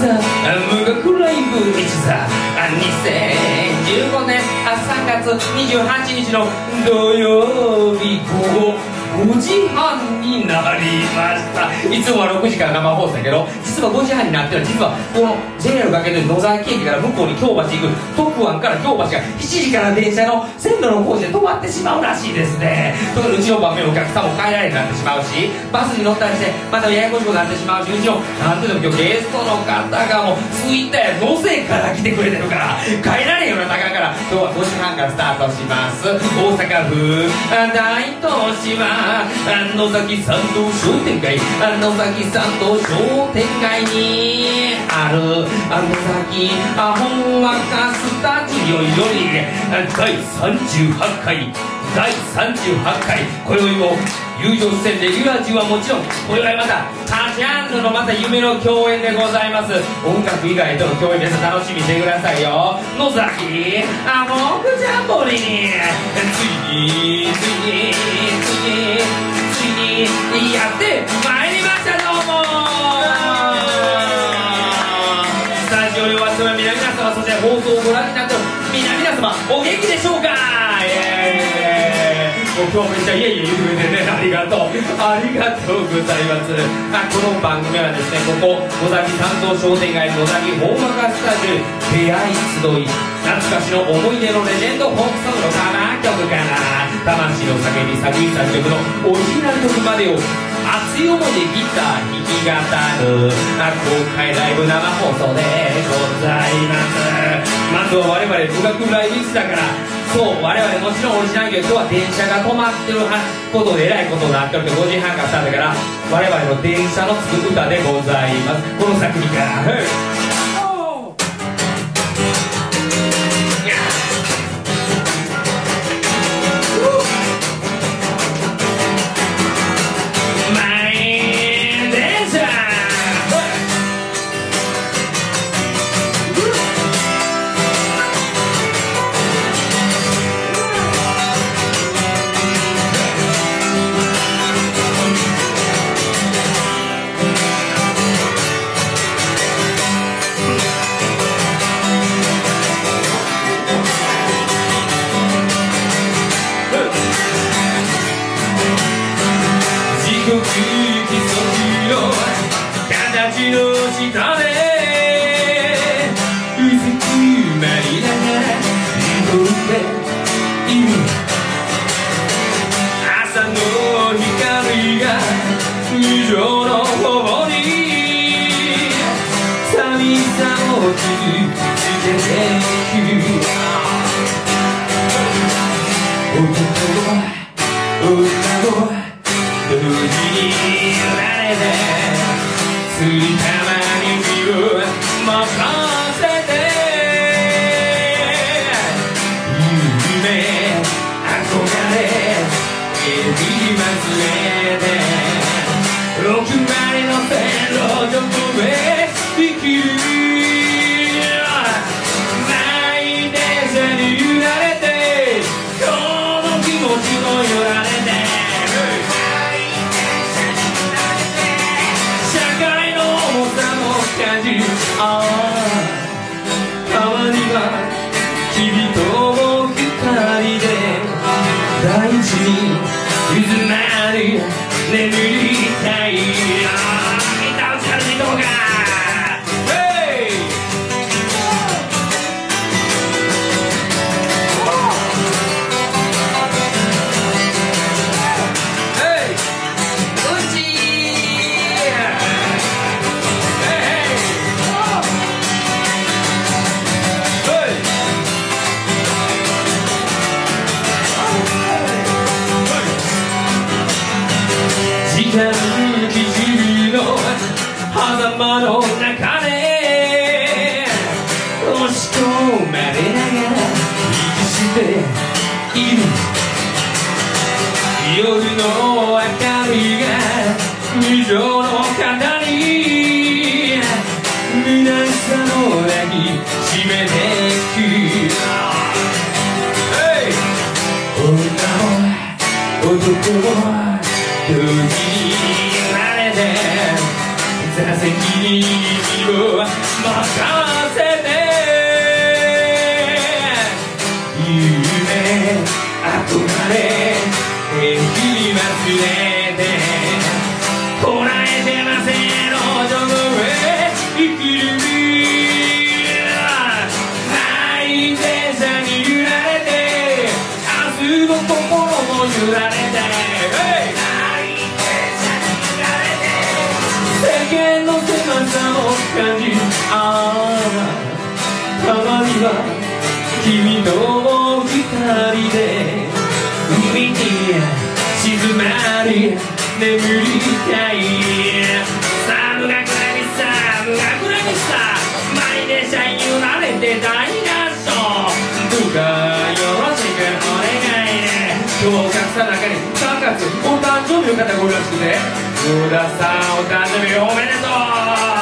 座無学ライブ一座2015年3月28日の土曜日午後5時半になりました。いつもは6時から生放送だけど、実は5時半になってるのは、実はこの JR かけて野沢駅から向こうに京橋行く特湾から京橋が7時から電車の線路の工事で止まってしまうらしいですね。特にうちの番目のお客さんも帰られるようになってしまうし、バスに乗ったりしてまたややこしくなってしまうし、うちのなんていうの今日ゲストの方がもうツイッターや野瀬から来てくれてるから帰られんような高から今日は5時半からスタートします。大阪府大東市は野崎参道商店街、野崎参道商店街にある野崎ほんわかスタジオより第38回今宵も友情出演レギュラー中はもちろん、今宵はまた他ジャンルのまた夢の共演でございます。音楽以外との共演、皆さん楽しみにしてくださいよ。野崎モクジャンボリについにやってまいりました。どうもスタジオにお集まりの皆様、そして放送をご覧になっている皆様、お元気でしょうか。もう今日めっちゃいえいえ言ってくれてね、ありがとうございます。この番組はですね、ここ野崎参道商店街野崎ほんわかスタジオ出会い集い、懐かしの思い出のレジェンドフォークソングのカバー曲から魂の叫び作品作曲のオリジナル曲までを熱い思いでギター弾き語る公開ライブ生放送でございます。まずは我々富岳ライブ室だから、そう我々もちろんオリジナル曲、今日は電車が止まってることでえらいことになってるって5時半からスタートだから、我々の電車の作る歌でございます。この作品から形の下でうずくまりながら動いている朝の光が無情の頬に寂しさをつけていく男は女を同時にられてついたまに身を任せて夢憧れエビ忘れてお決まりの線路上で生きる満員電車に揺られてこの気持ちも揺られて川には君と二人で大地にうずまり眠りたい。みんなうちから見とこうか。時間基準の狭間の中で押し込まれながら生きしている夜の明かりが無情の肩に虚しさの抱きしめていく女も男も同時に揺られて責任を任せて夢憧れ切り忘れてこらえてませんの女へ生きる満員電車に揺られて明日の心も揺られて世間の狭さを感じたまには君と二人で海に静まり眠りたい寒がくらに寒がくらにさ満員電車に揺られて大合唱どうかよろしくお願いね今日お客さんの中に3月お誕生日の方がおるらしくて野田さんお誕生日おめでとう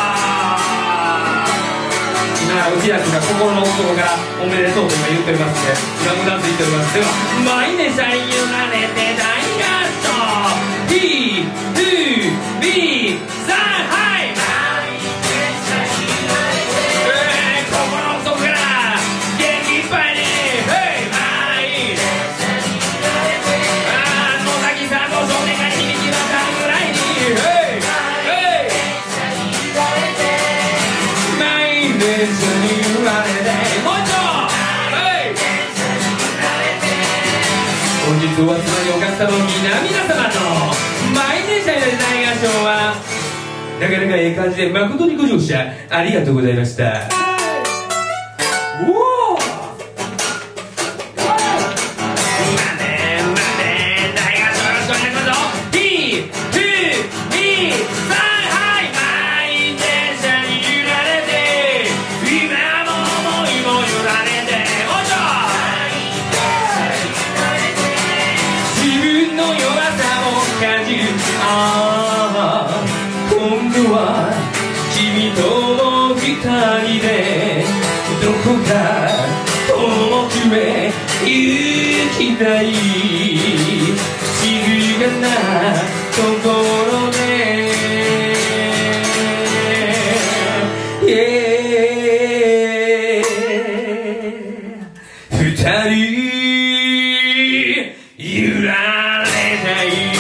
内田君が心の奥底からおめでとうと今言っておりますので今うなずいておりますでは満員電車に揺られて大合唱 P、2、B、3、はい満員電車に揺られて心の奥底から元気いっぱいに満員電車に揺られて野崎さんの少年が響き渡るぐらいに電車に揺られてもう一度本日お集まりお客様の皆様の満員電車に揺られて大合唱はなかなかええ感じで誠にご乗車ありがとうございました。おお今度は君と二人でどこか遠くへ行きたい静かなところで二人揺られたい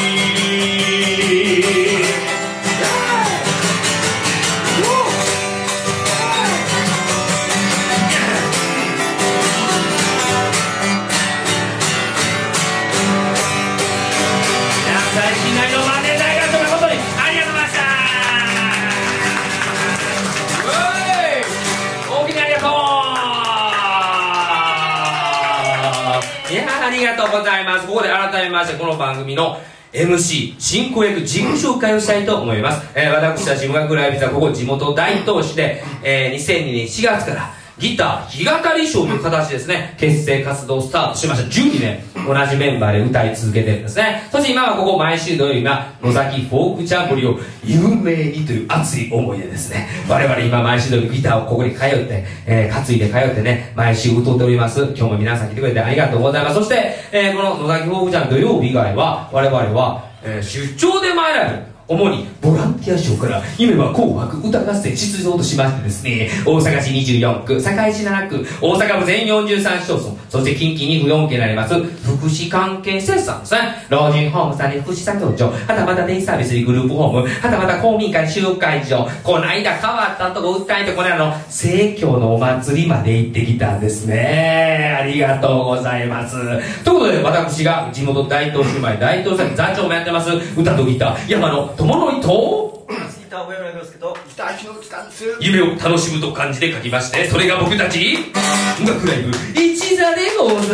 ありがとうございます。ここで改めましてこの番組の MC 進行役自己紹介をしたいと思います。私たち無学ライブはここ地元大東市で、2002年4月からギター弾き語りショーという形ですね結成活動スタートしました。12年同じメンバーで歌い続けてるんですね。そして今はここ毎週土曜日は野崎フォークチャンプリを有名にという熱い思いでですね我々今毎週土曜日ギターをここに通って、担いで通ってね毎週歌っております。今日も皆さん来てくれてありがとうございます。そして、この野崎フォークチャン土曜日以外は我々は、出張で参られる主にボランティア賞から夢は紅白歌合戦出場としましてですね大阪市24区堺市7区大阪府全43市町村そして近畿2府4県になります福祉関係施設さんですね老人ホームさんに福祉作業所はたまたデイサービスにグループホームはたまた公民館集会所この間変わったとこ訴えてこれ生協のお祭りまで行ってきたんですね。ありがとうございます。ということで私が地元大東市生まれ大東市座長もやってます歌とギター山野友則とギター上村亮介とギター日野さんです。 夢を楽しむと漢字で書きましてそれが僕たち音楽ライブ一座でございます。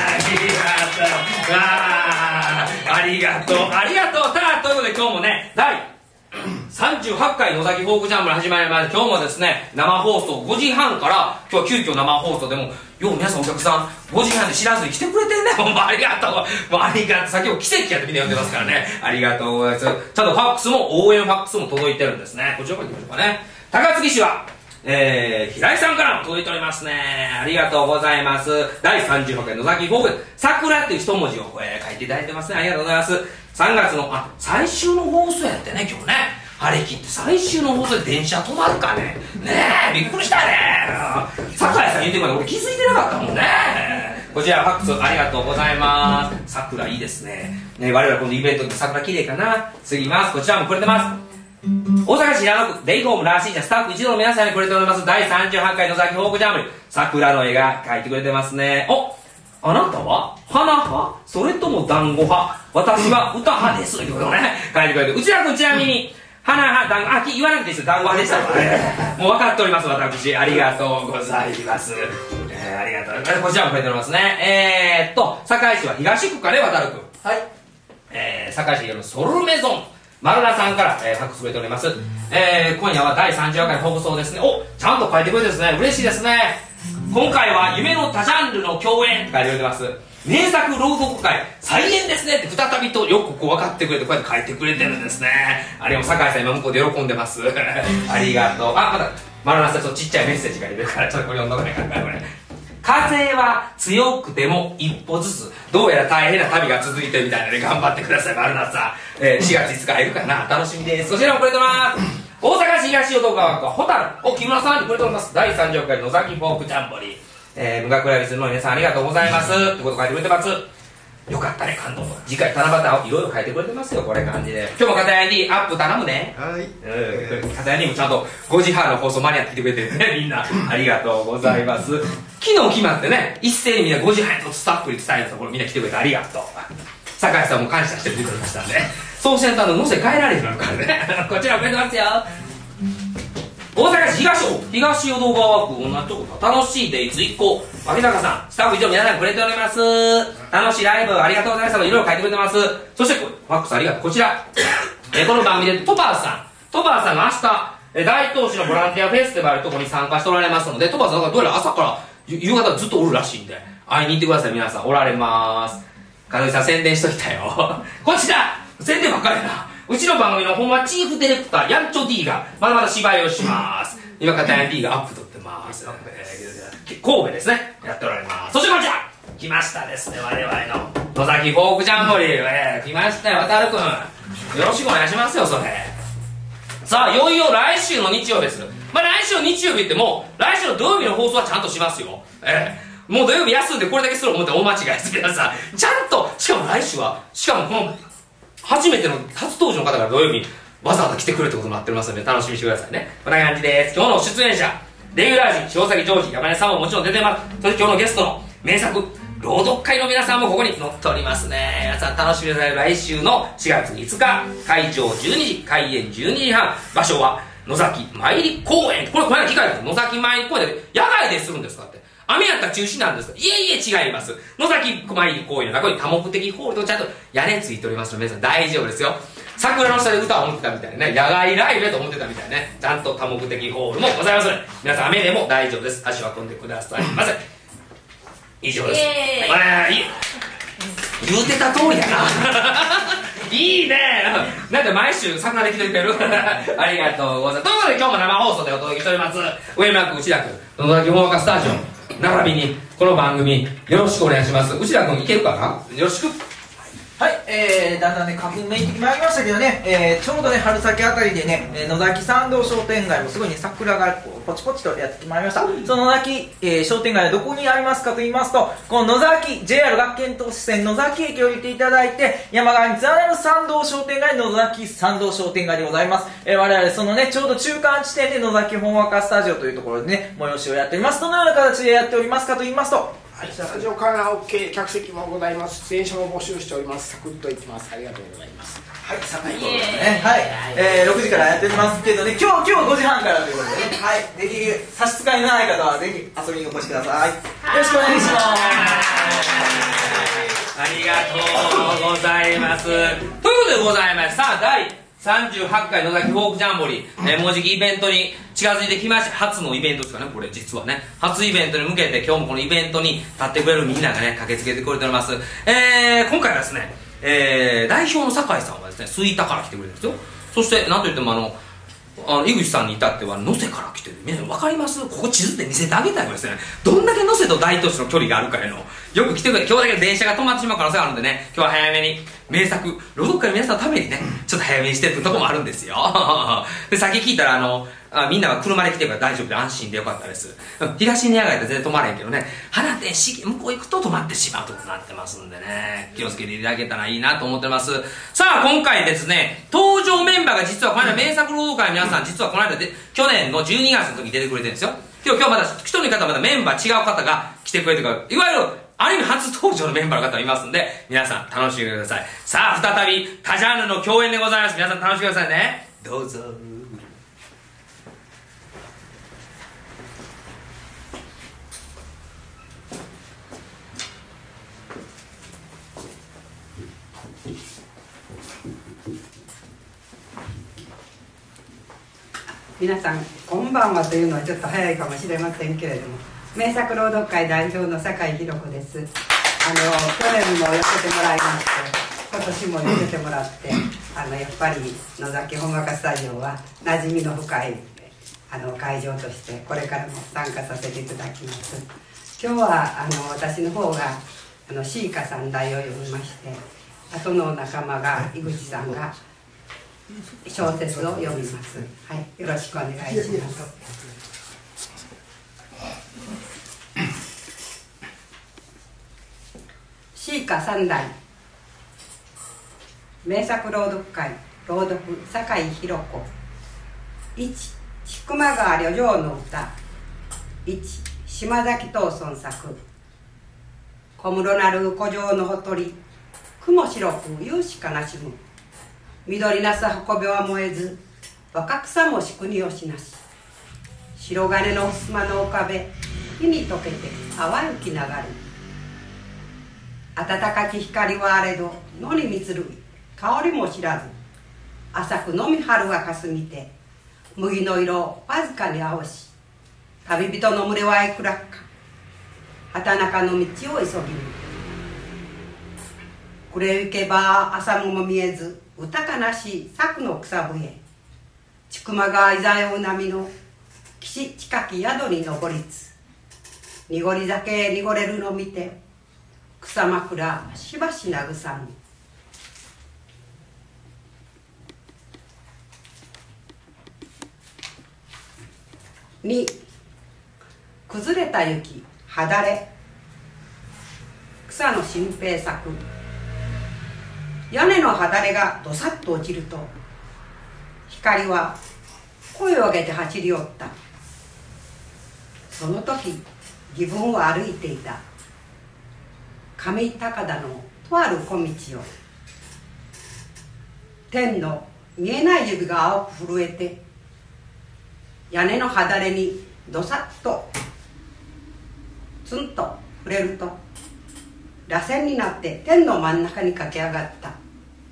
ありがとうありがとうさあということで今日もね第38回野崎フォークジャンプ始まりまして今日もですね生放送5時半から今日は急遽生放送でもよう皆さんお客さん5時半で知らずに来てくれてんねほんまありがとうありがとう先ほど奇跡やってみんな呼んでますからねありがとうございますちゃんとファックスも応援ファックスも届いてるんですねこちらから行きましょうかね高槻市は平井さんからも届いておりますねありがとうございます第36回野崎フォーク桜っていう一文字を、書いていただいてますねありがとうございます3月の最終の放送やってね今日ね張り切って最終の放送で電車止まるかね。ねえ、びっくりしたね。桜井さん言うてるから俺気づいてなかったもんね。こちらファックスありがとうございます。桜いいですね。ね、我々このイベントで桜綺麗かな。次います。こちらもくれてます。大阪市平野区デイホームラーシー社スタッフ一同の皆さんにくれております第38回野崎フォークジャムに桜の絵が描いてくれてますね。お、あなたは花派それとも団子派私は歌派ですということをね書いてくれて、内田君ちなみに花派団子、言わなくていいです。団子派でしたわね。もう分かっております私。ありがとうございます。ありがとうございます。こちらもくれておりますね。堺市は東区かね、渡る君。はい。堺市のソルメゾン丸田さんから、ファックスくれております。今夜は第30回放送ですね。お、ちゃんと書いてくれてですね、嬉しいですね。今回は夢の多ジャンルの共演って書いてくれてます。名作朗読会再演ですねって再びとよくこう分かってくれてこうやって書いてくれてるんですね。あれも酒井さん今向こうで喜んでます。ありがとう。あ、まだ丸田さんちょっとちっちゃいメッセージが入れるからちょっとこれ読んどかないからこれ。風は強くても一歩ずつ、どうやら大変な旅が続いてるみたいなので頑張ってください丸田さん。4月5日入るかな、楽しみです。こちらもくれてます。大阪市東淀川区ホタル、お、木村さんにくれております。第30回野崎フォークジャンボリー、無学ラビスの皆さんありがとうございますってこと書いてくれてます。よかったね、感動。次回七夕をいろいろ書いてくれてますよ、これ感じで。今日も片谷にアップ頼むね。はい。片谷にもちゃんと5時半の放送間に合ってきてくれてるね、みんな。ありがとうございます。昨日決まってね、一斉にみんな5時半とスタッフに伝えたところみんな来てくれてありがとう。酒井さんも感謝してくれてましたんで、そうせんと乗せ変えられへんのからね。こちらおめでとうございますよ。大阪市東淀川区同じとこ楽しいデイツ1個脇坂さんスタッフ以上皆さんくれております。楽しいライブありがとうございましたといろいろ書いてくれてます。そしてファックスありがとう。こちらこの番組でトパーさんが明日大東市のボランティアフェスティバルとこに参加しておられますので、トパーさんがどうやら朝から夕方ずっとおるらしいんで会いに行ってください。皆さんおられます。門井さん宣伝しといたよ。こちら宣伝ばっかりな。うちの番組のほんまチーフディレクターヤンチョ D がまだまだ芝居をします。今片谷 D がアップ撮ってます。神戸ですねやっておられます。そしてこちら来ましたですね、我々の野崎フォークジャンボリー、来ましたよ渡るくん、よろしくお願いしますよ。それさあいよいよ来週の日曜です。まあ来週の日曜日ってもう来週の土曜日の放送はちゃんとしますよ。もう土曜日休んでこれだけする思って大間違いです皆さん。ちゃんと、しかも来週はしかもこの初めての初登場の方が土曜日わざわざ来てくれるってことになってますので楽しみにしてくださいね。こんな感じです。今日の出演者レギュラー陣塩崎ジョージ山根さんももちろん出てます。そして今日のゲストの名作朗読会の皆さんもここに載っておりますね。皆さん楽しみにしてください。来週の4月5日会場12時開演12時半、場所は野崎参り公園。これ聞かれた野崎参り公園で野外でするんですかって。雨やったら中止なんですか。いえいえ違います。野崎参り公園の中に多目的ホールとちゃんと屋根ついておりますので皆さん大丈夫ですよ。桜の下で歌を思ってたみたいなね、野外ライブやと思ってたみたいなね、ちゃんと多目的ホールもございますので皆さん雨でも大丈夫です。足を運んでくださいませ。以上です。言うてた通りやないいね。なんで毎週桜で来てくれるありがとうございます。ということで今日も生放送でお届けしております上村区内田区野崎ほんわかスタジオ並びにこの番組よろしくお願いします。内田君いけるかな、よろしく。 はい、だんだんね花粉めいてきまいりましたけどね、ちょうどね春先あたりでね、野崎参道商店街もすごいね桜がこうポチポチとやってまいりました。その野崎、商店街はどこにありますかと言いますと、この野崎 JR 学研都市線野崎駅を降りていただいて山側に連なる参道商店街野崎参道商店街でございます。我々そのねちょうど中間地点で野崎ほんわかスタジオというところでね催しをやっております。どのような形でやっておりますかと言いますと、 はい、スタジオカラオケ客席もございます。出演者も募集しております。サクッといきます。ありがとうございます。 はい、サクッとですね。はい、6時からやっておりますけどね、今日5時半からということでね、はい、ぜひ差し支えのない方はぜひ遊びにお越しください。よろしくお願いします。 ありがとうございます。ということでございます。さあ第38回野崎フォークジャンボリー、もうじきイベントに近づいてきました。初のイベントですかね、これ実はね初イベントに向けて今日もこのイベントに立ってくれるみんながね駆けつけてくれております。今回はですね、代表の酒井さんはですね吹田から来てくれるんですよ。そしてなんといっても井口さんに至っては能勢から来てる。皆さん分かります？ここ地図で見せてあげたいわけですね。どんだけ能勢と大都市の距離があるかへの。よく来てくれ。今日だけ電車が止まってしまう可能性があるんでね、今日は早めに名作朗読会の皆さんのためにね、ちょっと早めにしてるとこもあるんですよ。で、さっき聞いたらみんなは車で来てるから大丈夫で安心でよかったです。東に上がったら全然止まれんけどね、花店向こう行くと止まってしまうとこになってますんでね、気をつけていただけたらいいなと思ってます。さあ、今回ですね、登場メンバーが実はこの間名作朗読会の皆さん、実はこの間で去年の12月の時に出てくれてるんですよ。今日まだ一人の方まだメンバー違う方が来てくれてるから、いわゆるある意味初登場のメンバーの方がいますんで、皆さん楽しんでください。さあ、再び多ジャンルの共演でございます。皆さん楽しんでくださいね。どうぞ。 皆さんこんばんはというのはちょっと早いかもしれませんけれども、名作朗読会代表の酒井宏子です。去年も寄せてもらいまして、今年も寄せてもらって、やっぱり野崎ほんわかスタジオは馴染みの深い会場としてこれからも参加させていただきます。今日は私の方がシーカ三代を読みまして、後の仲間が井口さんが小説を読みます。はい、よろしくお願いします。シーカ三代名作朗読会朗読酒井宏子。1千曲川旅情の歌。1島崎藤村作。小室なる古城のほとり、雲白く有志悲しむ。緑なす運びは燃えず、若草もし国をしなし。白金の襖の岡部、火に溶けて淡雪流る。暖かき光はあれど野に満つる香りも知らず、浅くのみ春はかすみて麦の色をわずかに青し、旅人の群れはいくらか畑中の道を急ぎぬ。暮れゆけば朝も見えず、歌悲しい柵の草笛。千曲川いざよう波の岸近き宿に登りつ。濁り酒濁れるの見て、草枕しばし慰む。2崩れた雪はだれ。草野新平作。屋根のはだれがどさっと落ちると、光は声を上げて走り寄った。その時自分は歩いていた。上高田のとある小道を、天の見えない指が青く震えて、屋根のはだれにどさっとツンと触れると、螺旋になって天の真ん中に駆け上がった。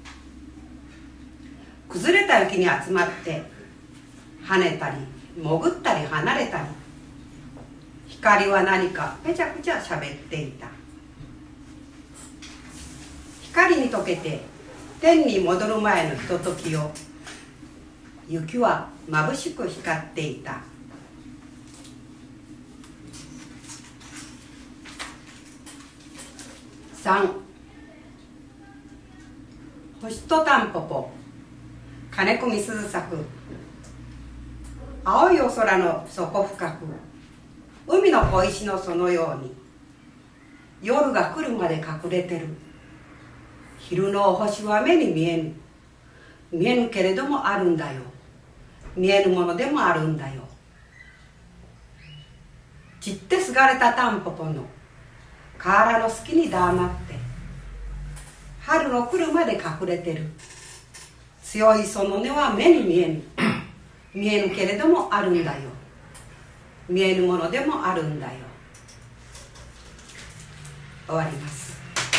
崩れた雪に集まって跳ねたり潜ったり離れたり、光は何かぺちゃくちゃしゃべっていた。光に溶けて天に戻る前のひとときを、雪は眩しく光っていた。3星とタンポポ。金子みすず作。青いお空の底深く、海の小石のそのように、夜が来るまで隠れてる。昼のお星は目に見えぬ。見えぬけれどもあるんだよ。見えぬものでもあるんだよ。散ってすがれたタンポポの河原の隙に黙って、春の来るまで隠れてる。強いその根は目に見えぬ。見えぬけれどもあるんだよ。見えぬものでもあるんだよ。終わります。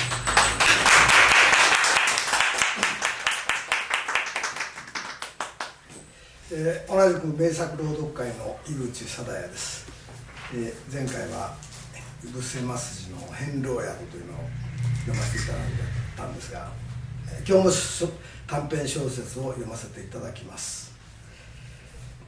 同じく名作朗読会の井口貞也です。前回は「井伏正治の変老宿」というのを読ませていただいたんですが、今日も短編小説を読ませていただきます。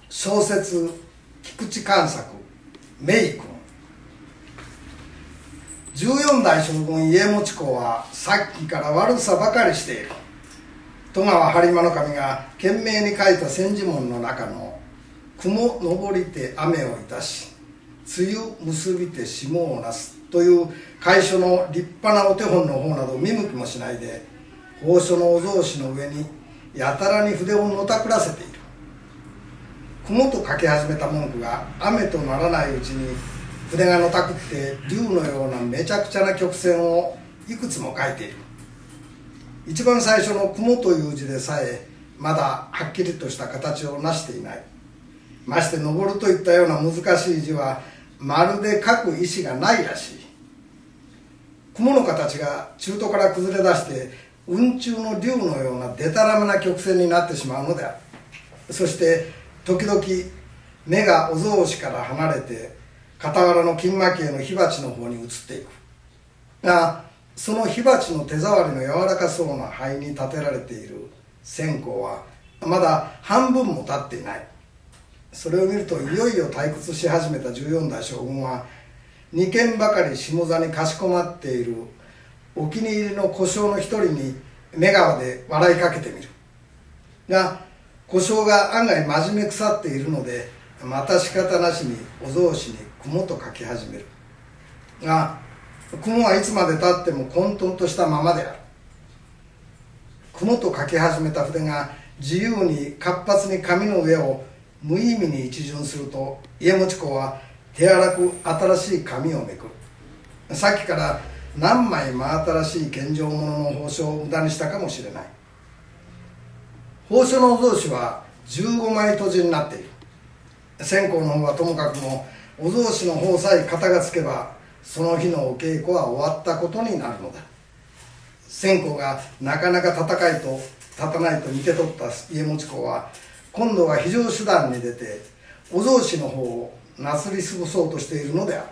小説菊池寛作名君。14代将軍家持公はさっきから悪さばかりしている。戸川播磨守が懸命に書いた千字文の中の雲昇りて雨をいたし梅雨結びて霜をなすという楷書の立派なお手本の方など見向きもしないで、宝書のお雑紙の上にやたらに筆をのたくらせている。雲と書き始めた文句が雨とならないうちに筆がのたくって竜のようなめちゃくちゃな曲線をいくつも書いている。一番最初の雲という字でさえまだはっきりとした形を成していない。まして登るといったような難しい字はまるで書く意思がないらしい。雲の形が中途から崩れ出して雲中の竜のようなでたらめな曲線になってしまうのである。そして時々目がお雑紙から離れて傍らの金蒔絵の火鉢の方に移っていくが、その火鉢の手触りの柔らかそうな灰に立てられている線香はまだ半分も経っていない。それを見るといよいよ退屈し始めた14代将軍は2軒ばかり下座にかしこまっているお気に入りの小姓の一人に目顔で笑いかけてみるが、小姓が案外真面目腐っているのでまた仕方なしにお雑紙に雲と書き始めるが、雲はいつまでたっても混沌としたままである。雲と書き始めた筆が自由に活発に紙の上を無意味に一巡すると、家持公は手荒く新しい紙をめくる。さっきから何枚真新しい献上物の宝書を無駄にしたかもしれない。宝書のお雑紙は15枚閉じになっている。線香の方はともかくもお雑紙の方さえ型がつけばその日のお稽古は終わったことになるのだ。線香がなかなか立たないと見て取った家持公は今度は非常手段に出てお雑紙の方をなすりつぶそうとしているのである。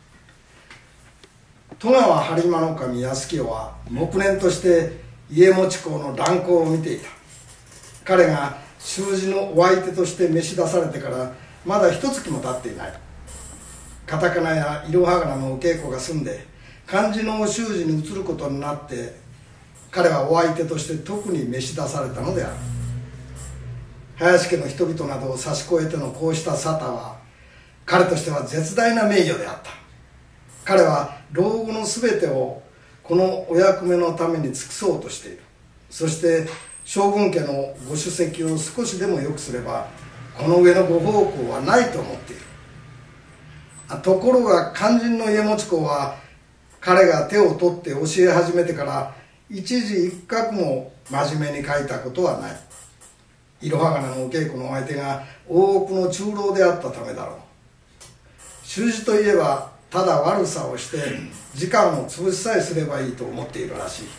戸川播磨守康清は黙念として家持公の乱行を見ていた。彼が習字のお相手として召し出されてからまだ一月も経っていない。カタカナやいろはがなのお稽古が済んで漢字のお習字に移ることになって、彼はお相手として特に召し出されたのである。林家の人々などを差し越えてのこうした沙汰は彼としては絶大な名誉であった。彼は老後の全てをこのお役目のために尽くそうとしている。そして将軍家のご主席を少しでも良くすればこの上のご奉公はないと思っている。ところが肝心の家持公は彼が手を取って教え始めてから一字一画も真面目に書いたことはない。いろはがなのお稽古のお相手が大奥の中老であったためだろう。習字といえばただ悪さをして時間を潰しさえすればいいと思っているらしい。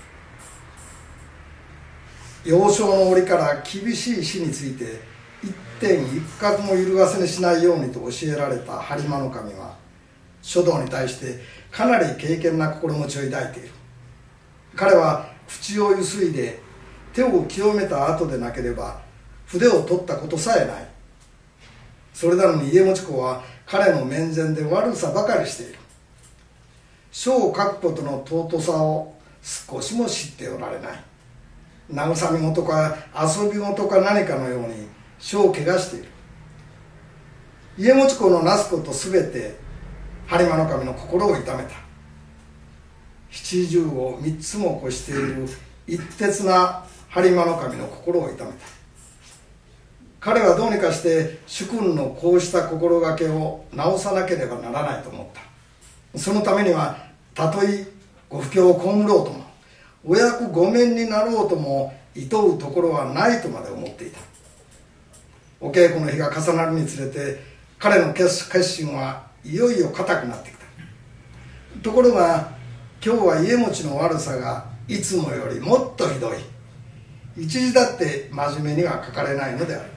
幼少の折から厳しい死について一点一画も揺るがせにしないようにと教えられた播磨守は書道に対してかなり敬虔な心持ちを抱いている。彼は口をゆすいで手を清めた後でなければ筆を取ったことさえない。それなのに家持公は彼の面前で悪さばかりしている。書を書くことの尊さを少しも知っておられない。慰み事か遊び事か何かのように書を汚している。家持公のなすことすべて播磨守の心を痛めた。七十を三つも越している一徹な播磨守の心を痛めた。彼はどうにかして主君のこうした心がけを直さなければならないと思った。そのためにはたとえご不興を被ろうともお役御免になろうとも厭うところはないとまで思っていた。お稽古の日が重なるにつれて彼の決心はいよいよ固くなってきた。ところが今日は家持の悪さがいつもよりもっとひどい。一字だって真面目には書かれないのである。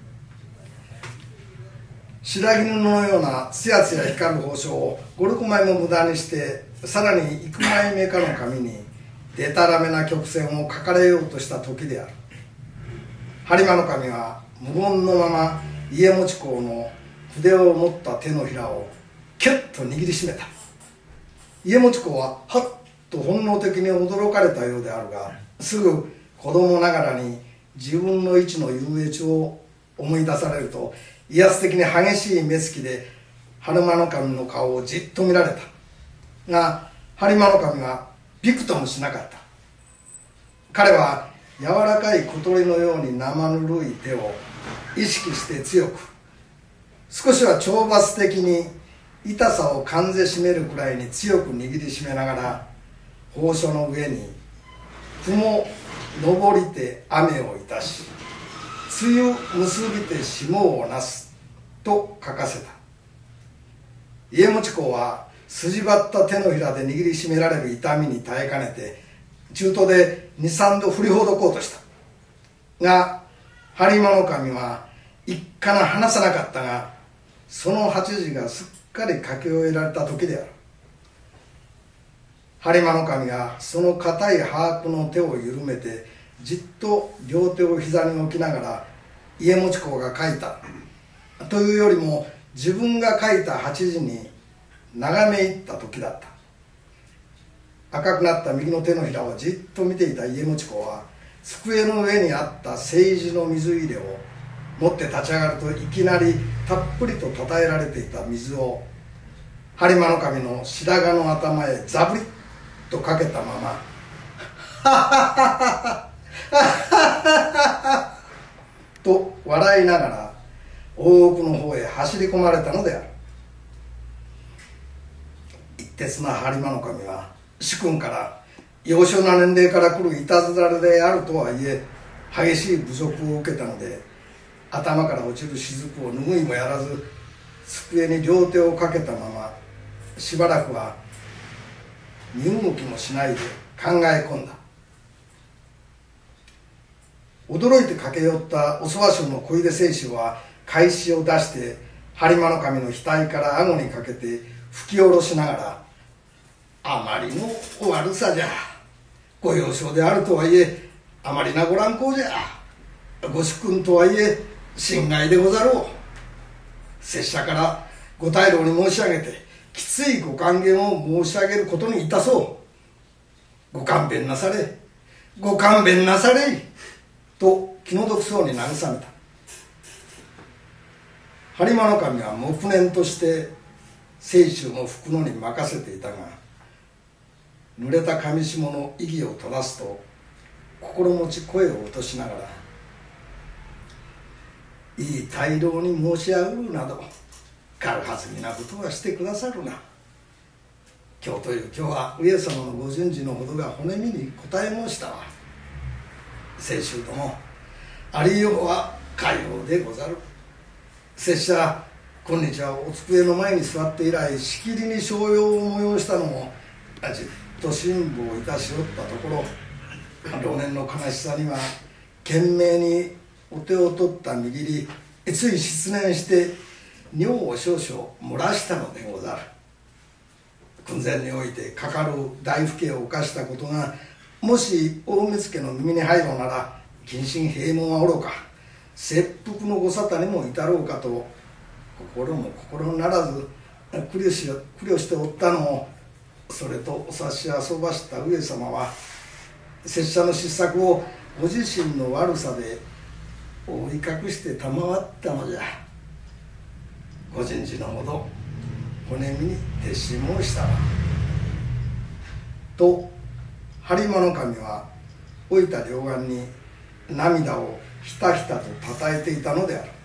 白木布のようなつやつや光る宝書を56枚も無駄にしてさらに幾枚目かの紙にでたらめな曲線を書かれようとした時である。播磨守は無言のまま家持公の筆を持った手のひらをキュッと握りしめた。家持公ははっと本能的に驚かれたようであるが、すぐ子供ながらに自分の位置の優越を思い出されると、威圧的に激しい目つきで播磨守の顔をじっと見られたが、播磨守はびくともしなかった。彼は柔らかい小鳥のように生ぬるい手を意識して強く、少しは懲罰的に痛さをかんぜしめるくらいに強く握りしめながら、宝書の上に雲昇りて雨をいたし、梅雨結びて霜をなすと書かせた。家持公は筋張った手のひらで握りしめられる痛みに耐えかねて、中途で2、3度振りほどこうとしたが、播磨守は一かな離さなかったが、その8時がすっかり書き終えられた時である。播磨守がその固い把握の手を緩めて、じっと両手を膝に置きながら家持公が書いたというよりも、自分が書いた8時に眺め入った時だった。赤くなった右の手のひらをじっと見ていた家持公は、机の上にあった青磁の水入れを持って立ち上がると、いきなりたっぷりとたたえられていた水を播磨守の白髪の頭へザブリッとかけたままと笑いながら大奥の方へ走り込まれたのである。一徹な播磨守は主君から幼少な年齢から来るいたずらであるとはいえ、激しい侮辱を受けたので、頭から落ちる雫を拭いもやらず机に両手をかけたまま、しばらくは身動きもしないで考え込んだ。驚いて駆け寄ったおそば衆の小出清舟は懐紙を出して播磨守の額から顎にかけて吹き下ろしながら、あまりのお悪さじゃ、ご幼少であるとはいえあまりなご乱行じゃ、ご主君とはいえ心外でござろう。拙者からご大老に申し上げて、きついご諫言を申し上げることにいたそう。ご勘弁なされ、ご勘弁なされと気の毒そうに慰めた。播磨守は黙念として清舟の吹くのに任せていたが、濡れた上下の意義を正すと心持ち声を落としながら、いい大老に申し上げるなど軽はずみなことはしてくださるな。今日という今日は上様のご順次のほどが骨身に応え申したわ。清舟殿、ありようはかようでござる。拙者今日はお机の前に座って以来、しきりに商用を催したのもじっと辛抱いたしおったところ、老年の悲しさには懸命にお手を取った握り、つい失念して尿を少々漏らしたのでござる。君前においてかかる大不敬を犯したことがもし大目付の耳に入ろうなら、謹慎閉門はおろか切腹のご沙汰にも至ろうかと、心も心ならず苦慮しておったのを、それとお察し遊ばした上様は、拙者の失策をご自身の悪さで覆い隠して賜ったのじゃ。ご人事のほど骨身に徹し申したわ。と播磨守は老いた両眼に涙をひたひたとたたえていたのである。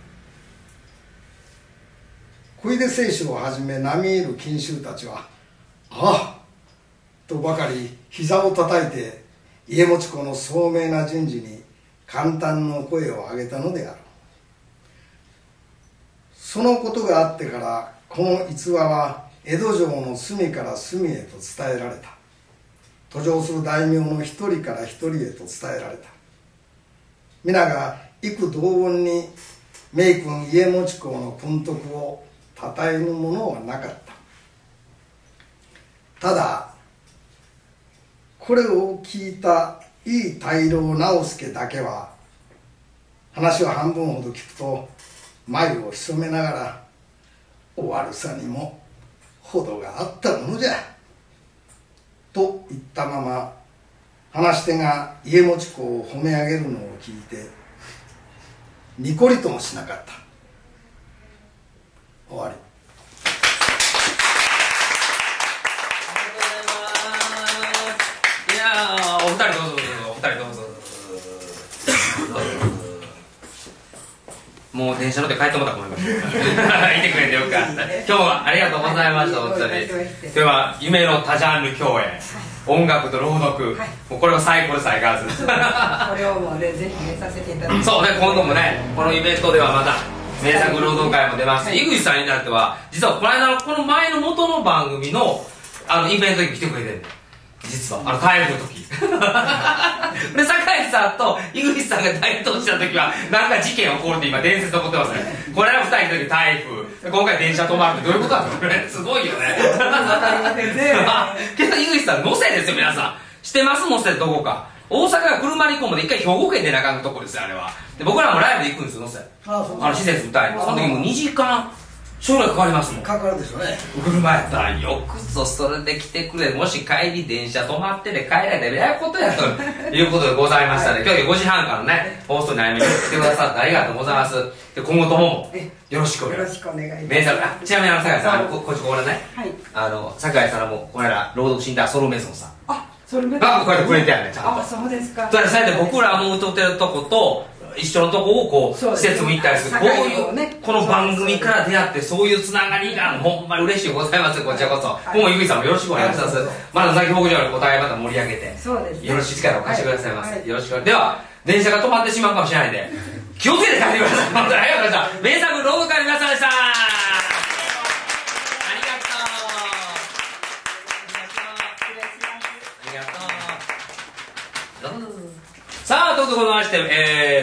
小出清舟をはじめ並みいる近衆たちは、ああとばかり膝をたたいて家持公の聡明な人事に感嘆の声を上げたのである。そのことがあってからこの逸話は江戸城の隅から隅へと伝えられた。途上する大名の一人から一人へと伝えられた。皆が幾同音に名君家持公の君徳をたたえぬものはなかった。ただこれを聞いた井伊大老直弼だけは、話を半分ほど聞くと眉を潜めながら、お悪さにも程があったものじゃと言ったまま、話し手が家持子を褒め上げるのを聞いてにこりともしなかった。終わり。 いやー、お二人どうぞどうぞ、お二人どうぞ。もう電車乗って帰ってもらったと思います。いてくれてよかった。今日はありがとうございました。本当に今日は夢の多ジャンル共演、音楽と朗読、もうこれは最高です。相変わらずこれをもうね、ぜひね、させていただきます。 そうね、今度もね、このイベントではまた名作朗読会も出ますし、井口さんに至っては実はこの間のこの前の元の番組のイベントに来てくれてるんだよ。実は台風の時で、酒井さんと井口さんが台頭した時はなんか事件起こるって今伝説残ってますね。これら2人の時台風、今回電車止まるってどういうことなんですか。これすごいよね。けど井口さん、能勢ですよ。皆さん知ってます？能勢ってどこか。大阪が車に行こうもで一回兵庫県で中のとこですよ、あれは。で僕らもライブで行くんですよ、能勢。施設歌い、その時も2時間将来かかりますもん。 かかるでしょうね。 車やったらよくぞそれで来てくれ。もし帰り電車止まってて帰られたらやることやということでございましたね。今日5時半からのね、放送に歩みに来てくださってありがとうございます。で今後ともよろしくお願いします。 よろしくお願いします。 名作、ちなみに酒井さん、これね、酒井さんもこの間朗読シンターソロメゾンさん、 それがこうやってくれてやんね、ちゃんと。 そうですか。 そうやって僕らも歌ってるとこと一緒のとこをこう施設も行ったりする、こういうこの番組から出会ってそういうつながりがほんまに嬉しいございます。こちらこそもう井口さんもよろしくお願いします。まだ先牧場のお互いまた盛り上げてよろしい力を貸してくださいませ。よろしく。では電車が止まってしまうかもしれないんで気をつけて帰ってください。本当にありがとうございました。名作朗読会の皆さんでした。ありがとう。ありがとう。どうぞ。さあ、ということでございまして、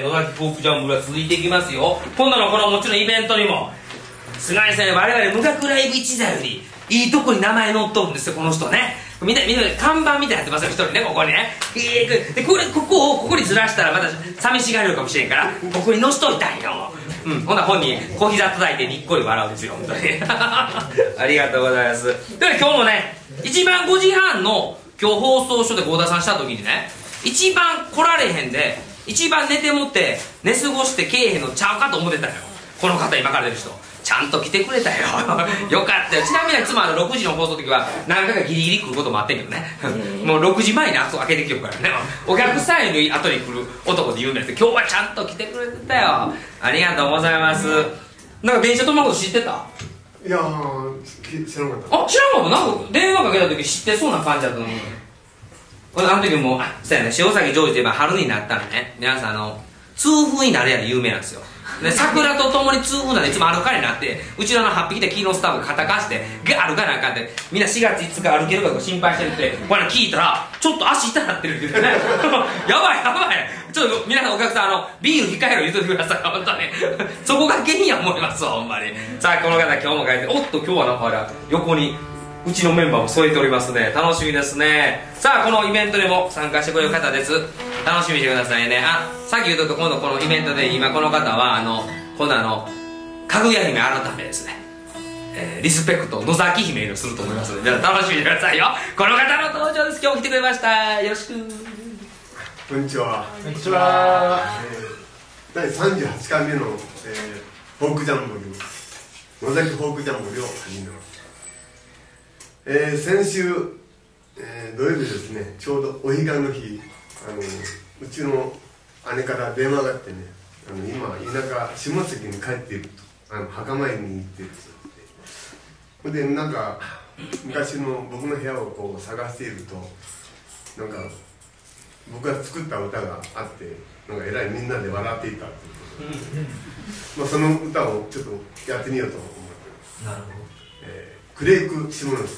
野崎フォークジャンブルは続いていきますよ。今度のこのもちろんイベントにも菅井さん、我々無学ライブ一座よりいいとこに名前載っとるんですよ、この人ね。みんな看板みたいになってますよ、一人ね、ここにね。でここにずらしたらまた寂しがれるかもしれんから、ここに載しといたんよ。ほんなら本人小膝叩いてにっこり笑うんですよ、本当にありがとうございます。では今日もね、一番5時半の今日放送所で合田さんした時にね、一番来られへんで一番寝てもって寝過ごしてけえへんのちゃうかと思ってたよ、この方。今から出る人ちゃんと来てくれたよよかったよ。ちなみにいつも6時の放送の時は何回かギリギリ来ることもあってんけどねもう6時前に開けてきよるからね。お客さんより後に来る男で有名ですけど、今日はちゃんと来てくれてたよ。ありがとうございます。なんか電車止まること知ってた？ いやー、知らなかった。 知らんかった。なんか電話かけた時知ってそうな感じだったのに、あの時もそうやね、塩崎ジョージといえば春になったらね、皆さん痛風になるやで有名なんですよ。で桜とともに痛風なんでいつも歩かになって、うちの8匹で黄色スタッフが肩貸してガー歩かなあかんって、みんな4月5日歩けるかと心配してるってこれ聞いたら、ちょっと足痛なってるって言ってねやばいやばい、ちょっと皆さんお客さんビール控えろ言うといてください本当にそこが原因や思いますほんまに。さあこの方今日も帰って、おっと今日はなんか横にうちのメンバーも添えておりますね。楽しみですね。さあこのイベントにも参加してくれる方です。楽しみにしてくださいね。さっき言うと今度このイベントで今この方は今度かぐや姫改めですね、リスペクト野崎姫をすると思いますので、皆さん楽しみにしてくださいよ。この方の登場です。今日来てくれました。よろしく。 こんにちは。 こんにちは。 第38回目の、フォークジャンボリー、野崎フォークジャンボリーを始めます。先週、土曜日ですね、ちょうどお彼岸の日、うちの姉から電話があってね、今田舎下関に帰っていると、墓参りに行っていると。でなんか昔の僕の部屋をこう探していると、なんか僕が作った歌があって、なんかえらいみんなで笑っていたということで、その歌をちょっとやってみようと思ってます。なるほど。クレイク下関。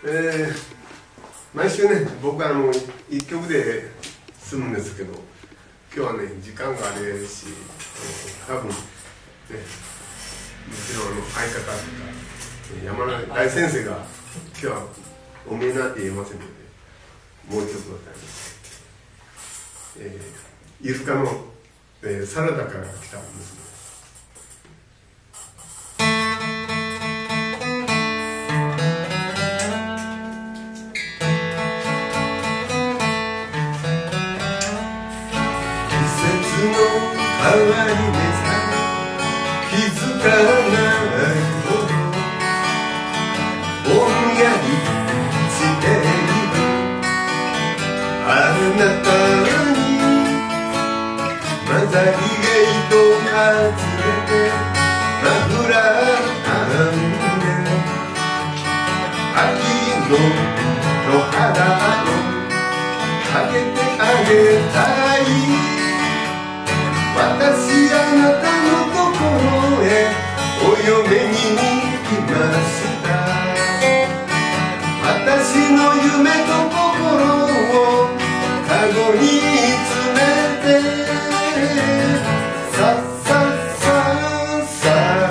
毎週ね、僕1曲で済むんですけど、今日はね、時間があれし、多分ね、もちろん相方とか山田大先生が今日はお見えになって言えませんので、もう一つ歌います。イルカの、サラダから来た娘。 変わり目さ気づかないほどぼんやりしているあなたに混ざりゲート外れてマフラー編んで秋の野原をかけてあげたい私あなたのところへお嫁に来ました私の夢と心をカゴに詰めてさささサ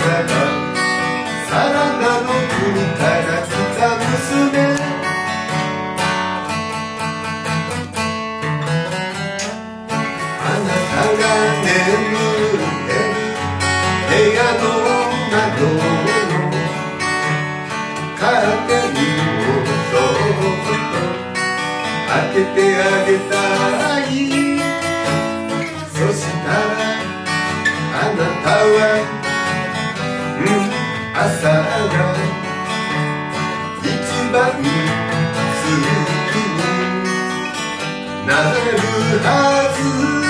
ラダの国から来た娘部屋の窓のカーテンをそっと開けてあげたいそしたらあなたは朝が一番好きになるはず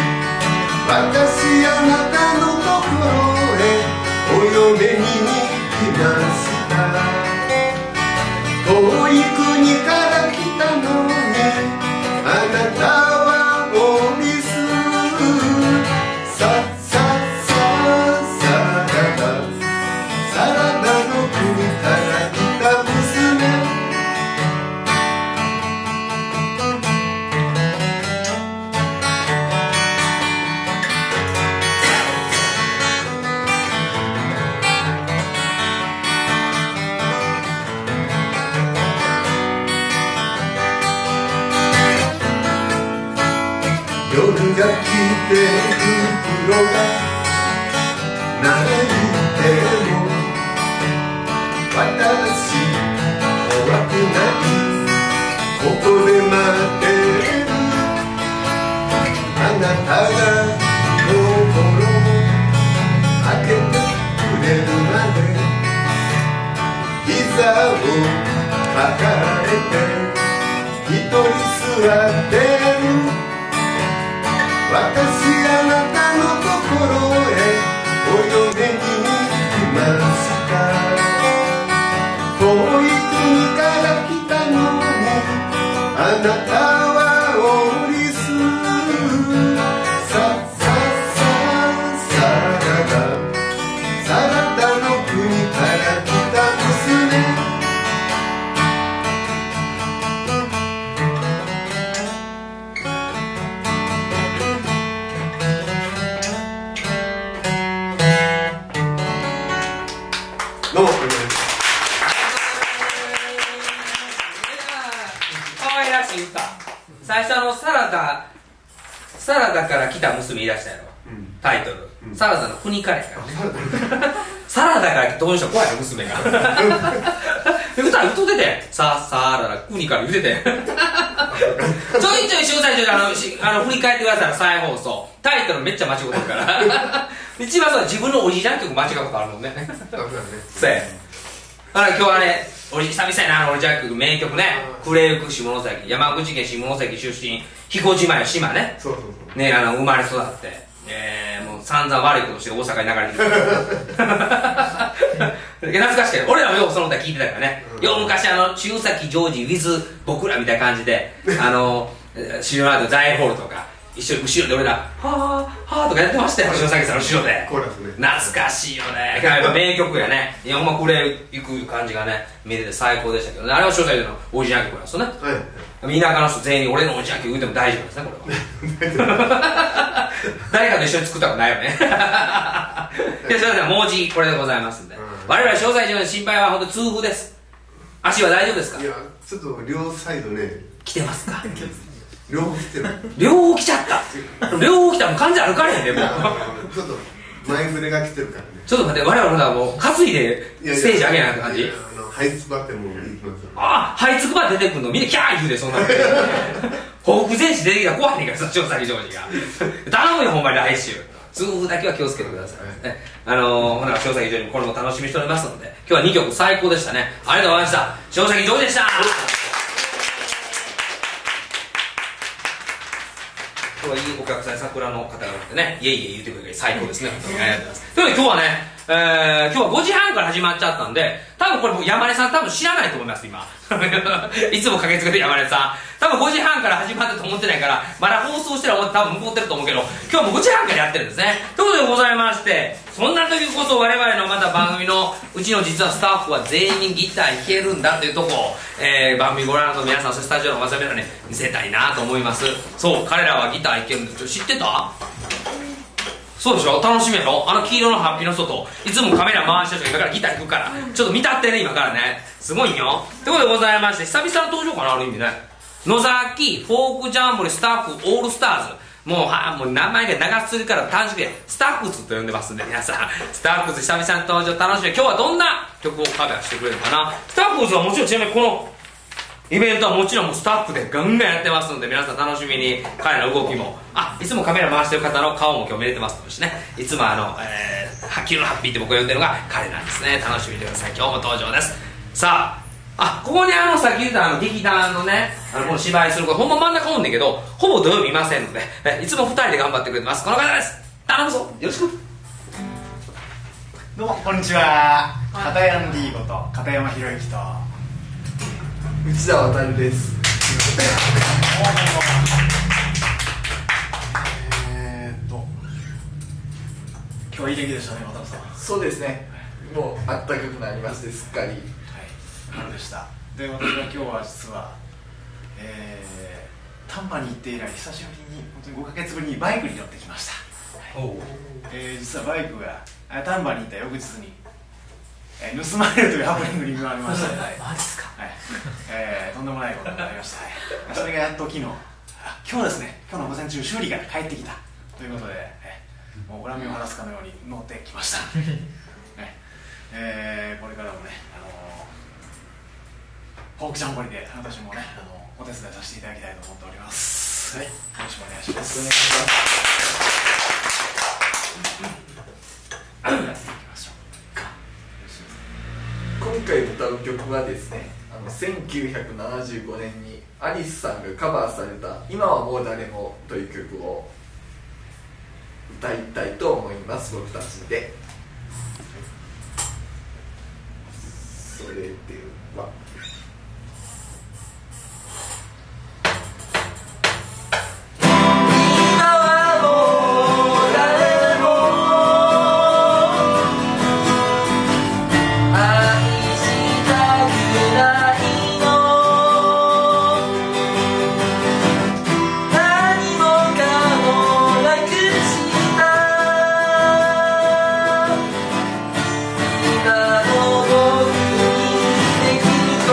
私あなたのところへお嫁に来ました遠い国から来たのにあなたはおリスさささサラダの国から来た娘夜が来て袋が泣いても私怖くないここで待ってるあなたが心を開けてくれるまで膝を抱えて一人座ってる私あなたのところへお嫁に来ました遠い国から来たのにあなたはおリスさささサラダの国から来た娘どうも可愛らしい歌。最初サラダから来た娘言い出したやろ、タイトル、サラダの国からやからねサラダからどうしたら怖いの娘が歌歌っててサラダ国から言っててちょいちょい秀才振り返ってください。再放送タイトルめっちゃ間違ってるから一番そう自分のおじいちゃん曲間違うことあるもんねそうや今日はね久々やな、おじいちゃん曲名曲ね、クレーク下関、山口県下関出身、彦島の島ね、ね、生まれ育って、もう散々悪いことして大阪に流れてきて懐かしくて、俺らもよくその歌聞いてたからね、よう昔中崎ジョージ with 僕らみたいな感じでシルバードザイホールとか一緒に後ろで俺らははーとかやってましたよ、塩崎さんの後ろで。 コーラスね。 懐かしいよね。やっぱ名曲やね。いや、ほんまこれ行く感じがね、見れて最高でしたけどね。あれは塩崎のオリジナル曲なんですよね。 はい。 田舎の人全員俺のオリジナル曲言うても大丈夫ですね、これは。誰かと一緒に作ったことないよね。で、それでは文字これでございますんで。我々塩崎の心配は本当痛風です。足は大丈夫ですか？ いや、ちょっと両サイドね。 来てますか？ 両方来てる。 両方来ちゃった。両方来たらもう完全歩かれへんで、もう。 ちょっと前触れが来てるからね。 ちょっと待って、我々はもう担いでステージ上げないって感じ？ はいつばってもう行きますよ。 ああ、はいつくば出てくるのみんなキャー言うで、そんなの。報復前史出てきたら怖いねんからさ、塩崎ジョージが。頼むよ、ほんまに来週。痛風だけは気をつけてください。ほな、塩崎ジョージもこれも楽しみにしておりますので、今日は2曲最高でしたね。ありがとうございました。塩崎ジョージでした。今日はいいお客さん、桜の方がいてね、いえいえ言ってくれて最高ですね。本当にありがとうございます。というわけで今日はね、今日は5時半から始まっちゃったんで、多分これ山根さん多分知らないと思います、今。いつも駆けつけて山根さん。多分5時半から始まったと思ってないから、まだ放送してる多分向こうってると思うけど、今日も5時半からやってるんですね。ということでございまして、そんな時こそ我々のまた番組のうちの実はスタッフは全員ギター弾けるんだというとこを、番組ご覧の皆さん、そしてスタジオの皆さんに見せたいなと思います。そう、彼らはギター弾けるんですよ。知ってた？そうでしょ、楽しみやろ。あの黄色のハッピーの人といつもカメラ回してる人が今からギター弾くからちょっと見たってね、今からね、すごいよ。ということでございまして、久々の登場かな、ある意味ね。野崎フォークジャンボリースタッフオールスターズ、もう名前が長すぎるから短縮でスタッフズと呼んでますんで、皆さんスタッフズ久々に登場楽しみ。今日はどんな曲をカバーしてくれるのかな。スタッフズはもちろん、ちなみにこのイベントはもちろんもうスタッフでガンガンやってますので、皆さん楽しみに彼の動きも、いつもカメラ回してる方の顔も今日見れてますしね、いつも黄色のハッピーって僕が呼んでるのが彼なんですね。楽しみにしてください。今日も登場です。さあ、ここにさっき言った劇団のね、この芝居する子ほんま真ん中おんねんけど、ほぼ土曜日いませんので、いつも2人で頑張ってくれてます。この方です。頼むぞ、よろしく。 どうもこんにちは。片山 D こと片山博之と内田渡です。 今日はいい出来でしたね、渡さん。 そうですね。もう暖かくなりましてすっかり。 春でした。で、私は今日は実は、丹波に行って以来久しぶりに、本当に5ヶ月ぶりにバイクに乗ってきました。実はバイクが丹波に行った翌日に、盗まれるというハプニングに見舞われました。 マジですか？ とんでもないことになりました。それがやっと昨日、今日ですね、今日の午前中修理が帰ってきたということで、もう恨みを晴らすかのように乗ってきました。これからもね、フォークジャンボリで私もね、お手伝いさせていただきたいと思っております。はい、よろしくお願いします。 今回歌う曲はですね、1975年にアリスさんがカバーされた「今はもう誰も」という曲を歌いたいと思います、僕たちで。それでは今の僕にできる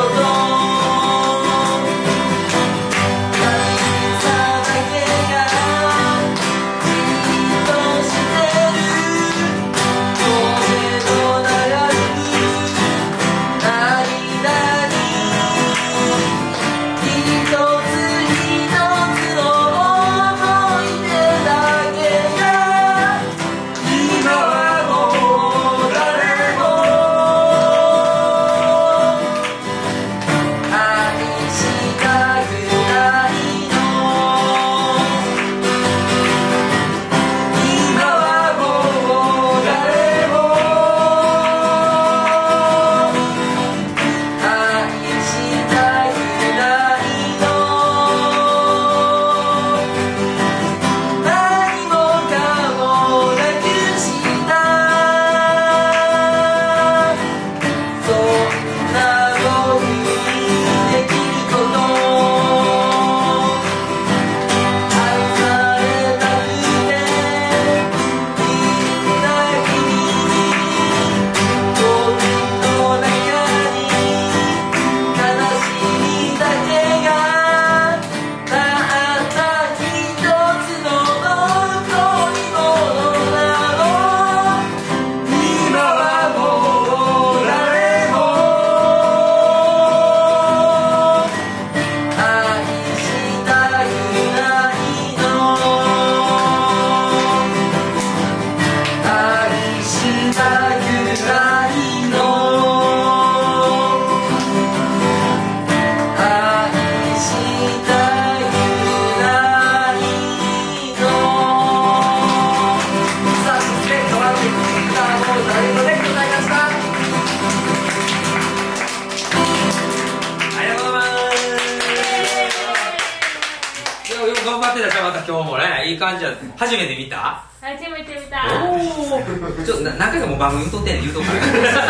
ってたじゃん、また今日もね。いい感じだ。初めて見た？ 初めて見た。 おお。ちょっと何回かもう番組撮ってんねん言うとこから。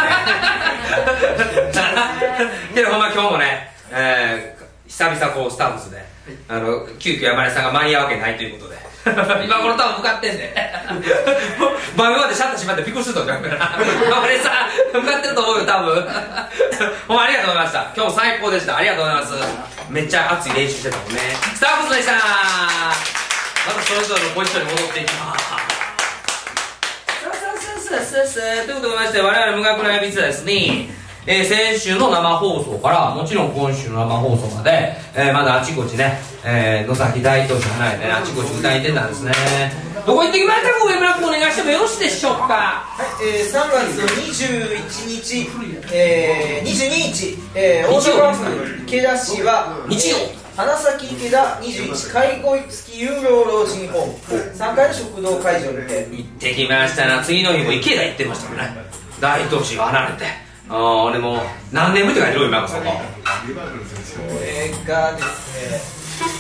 けどほんま今日もね、久々こうスタッフスで、急遽山根さんが間に合うわけないということで。今この多分向かってんで番組までシャッター閉まってびっくりすると思うから山根さん向かってると思うよ多分ほんまありがとうございました。今日も最高でした。ありがとうございます。めっちゃ熱い練習してたもんね。スタッフスでした。またそれぞれのポジションに戻っていきます。ということでまして我々無学ライブツはですね、先週の生放送からもちろん今週の生放送まで、まだあちこちね、野崎大東市離れてねあちこち歌いてたんですね。どこ行ってきましたか？上村君お願いしてもよろしいでしょうか？ はい、3月21日、22日、大阪府池田市は日曜花咲池田21介護付き有料老人ホーム3階の食堂会場にて行ってきましたな。次の日も池田行ってましたもんね。大東市を離れて俺も何年ぶりって書いてる今そこ。これがですね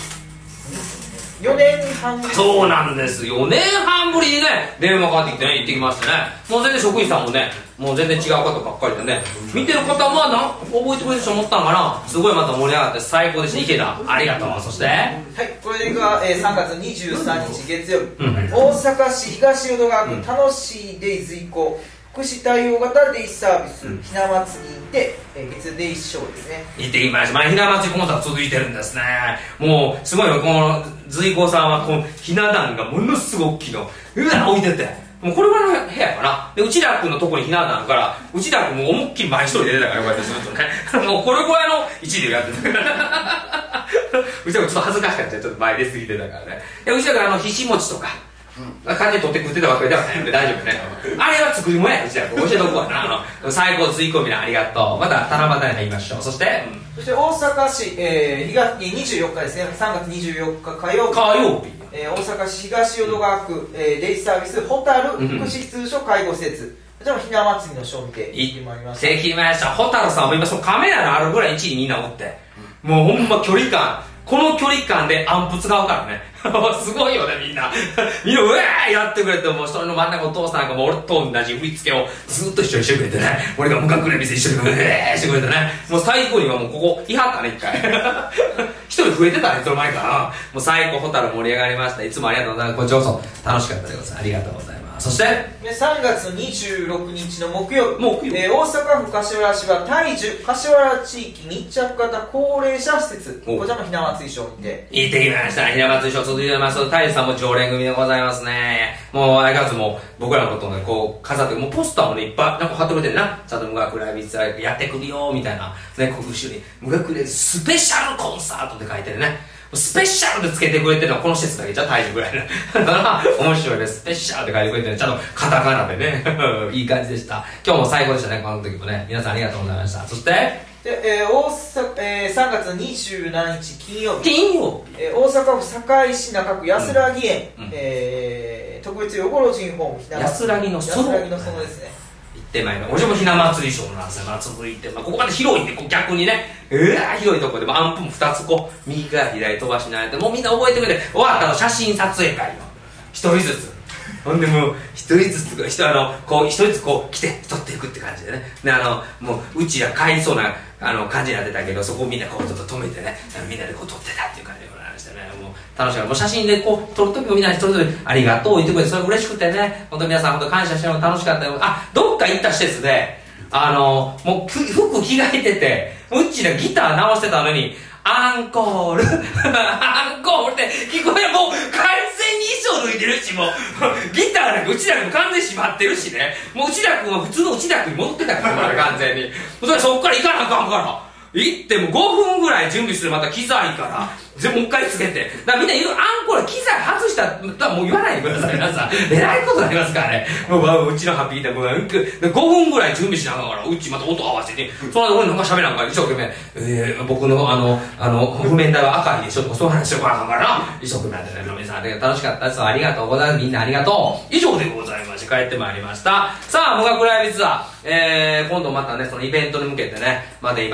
4年半ぶり。 そうなんです。4年半ぶりにね電話かかってきてね行ってきましてね。もう全然職員さんもねもう全然違う方ばっかりでね見てる方も覚えてくれる人思ったんかな。すごいまた盛り上がって最高でした。池田ありがとう。そしてはいこれが、3月23日月曜日、大阪市東淀川区楽しいデイズ以降福祉対応型デイサービス、ひな祭りで、月デイショーですね。 行ってきました。まあひな祭りコンサート続いてるんですね。もうすごいのこの随行さんはこのひな壇がものすごい大きいの置いててもうこれぐらいの部屋かな。で内田君のとこにひな壇あるから内田君も思いっきり前一人で出てたからこうやってずっとねもうこれぐらいの位置でやってたから内田君ちょっと恥ずかしかった。ちょっと前出過ぎてたからね。内田君ひし餅とか金取って食ってたわけではないので大丈夫ね。あれは作り物やうちら教えとこうやな。最高追い込みなありがとう。また七夕に会いましょう。そして大阪市、24日ですね。3月24日火曜日、大阪市東淀川区、デイサービスホタル福祉通所介護施設こちらもひな祭りのショーを見て行ってまいりました。 行ってきました。ホタルさんも今そのカメラのあるぐらい位置にみんなおってもうほんま距離感この距離感でアンプ使うからねすごいよねみんなみんなうわーやってくれてもうそれの真ん中お父さんがもう俺と同じ振り付けをずっと一緒にしてくれてね俺が無隠れ店一緒にしてくれてねもう最後にはもうここいはったね一回一人増えてたねその前からもう最高ホタル盛り上がりました。いつもありがとうございます。こちらこそ楽しかったでございます。ありがとうございます。そして 3月26日の木曜日、大阪府柏原市は大樹柏原地域密着型高齢者施設こちらもひな祭りショーにて行ってきました。ひな祭りショー続いてます。大樹さんも常連組でございますね。もう相変わらずもう僕らのことをねこう飾ってもうポスターもねいっぱいなんか貼ってくれてるな。ちゃんと無学ライブツアーやってくるよみたいなねここ後ろに無学ライブスペシャルコンサートって書いてるね。スペシャルでつけてくれてるのはこの施設だけじゃ大樹ぐらいね面白いです。スペシャルって書いてくれてるちゃんとカタカナでねいい感じでした。今日も最高でしたね。この時もね皆さんありがとうございました。そしてで、大阪3月27日金曜日、大阪府堺市中区安らぎ園、特別養護老人ホーム安らぎの園ですね。 行ってまいりました。俺もひな祭りショーなんですよ。続いて、ここまで広いんで逆にね広いところでアンプも2つこう右から左飛ばしながらもうみんな覚えてくれて終わったの写真撮影会よ一人ずつほんでもう一人ずつこう一人ずつこう来て撮っていくって感じでね。でもううちら帰りそうな感じになってたけどそこをみんなこうちょっと止めてねみんなでこう撮ってたっていう感じでございましたね。もう楽しかった。もう写真でこう撮る時もみんな一人ずつありがとう言ってくれてそれ嬉しくてね本当皆さん本当感謝してるの楽しかったよ。どっか行った施設でもう服着替えててうちらギター直してたのにアンコールアンコールって聞こえもう完全に衣装脱いでるしもうギターなんか内田君完全に閉まってるしねもう内田君は普通の内田君に戻ってたから完全にそっから行かなあかんから行っても5分ぐらい準備するまた機材からもう一回つけてだからみんな言うアンコール機材外したらもう言わないでください皆さんえらいことになりますからねもううちのハッピーで5分ぐらい準備しながらうちまた音合わせてその間俺なんか喋らんから一生懸命僕の譜面台は赤いでしょとかそういう話をこなあかんからな一生懸命やってね皆さん楽しかったです。ありがとうございます。みんなありがとう以上でございまして帰ってまいりました。さあ無学ライブツアー今度またねそのイベントに向けてねまだ今熱い思い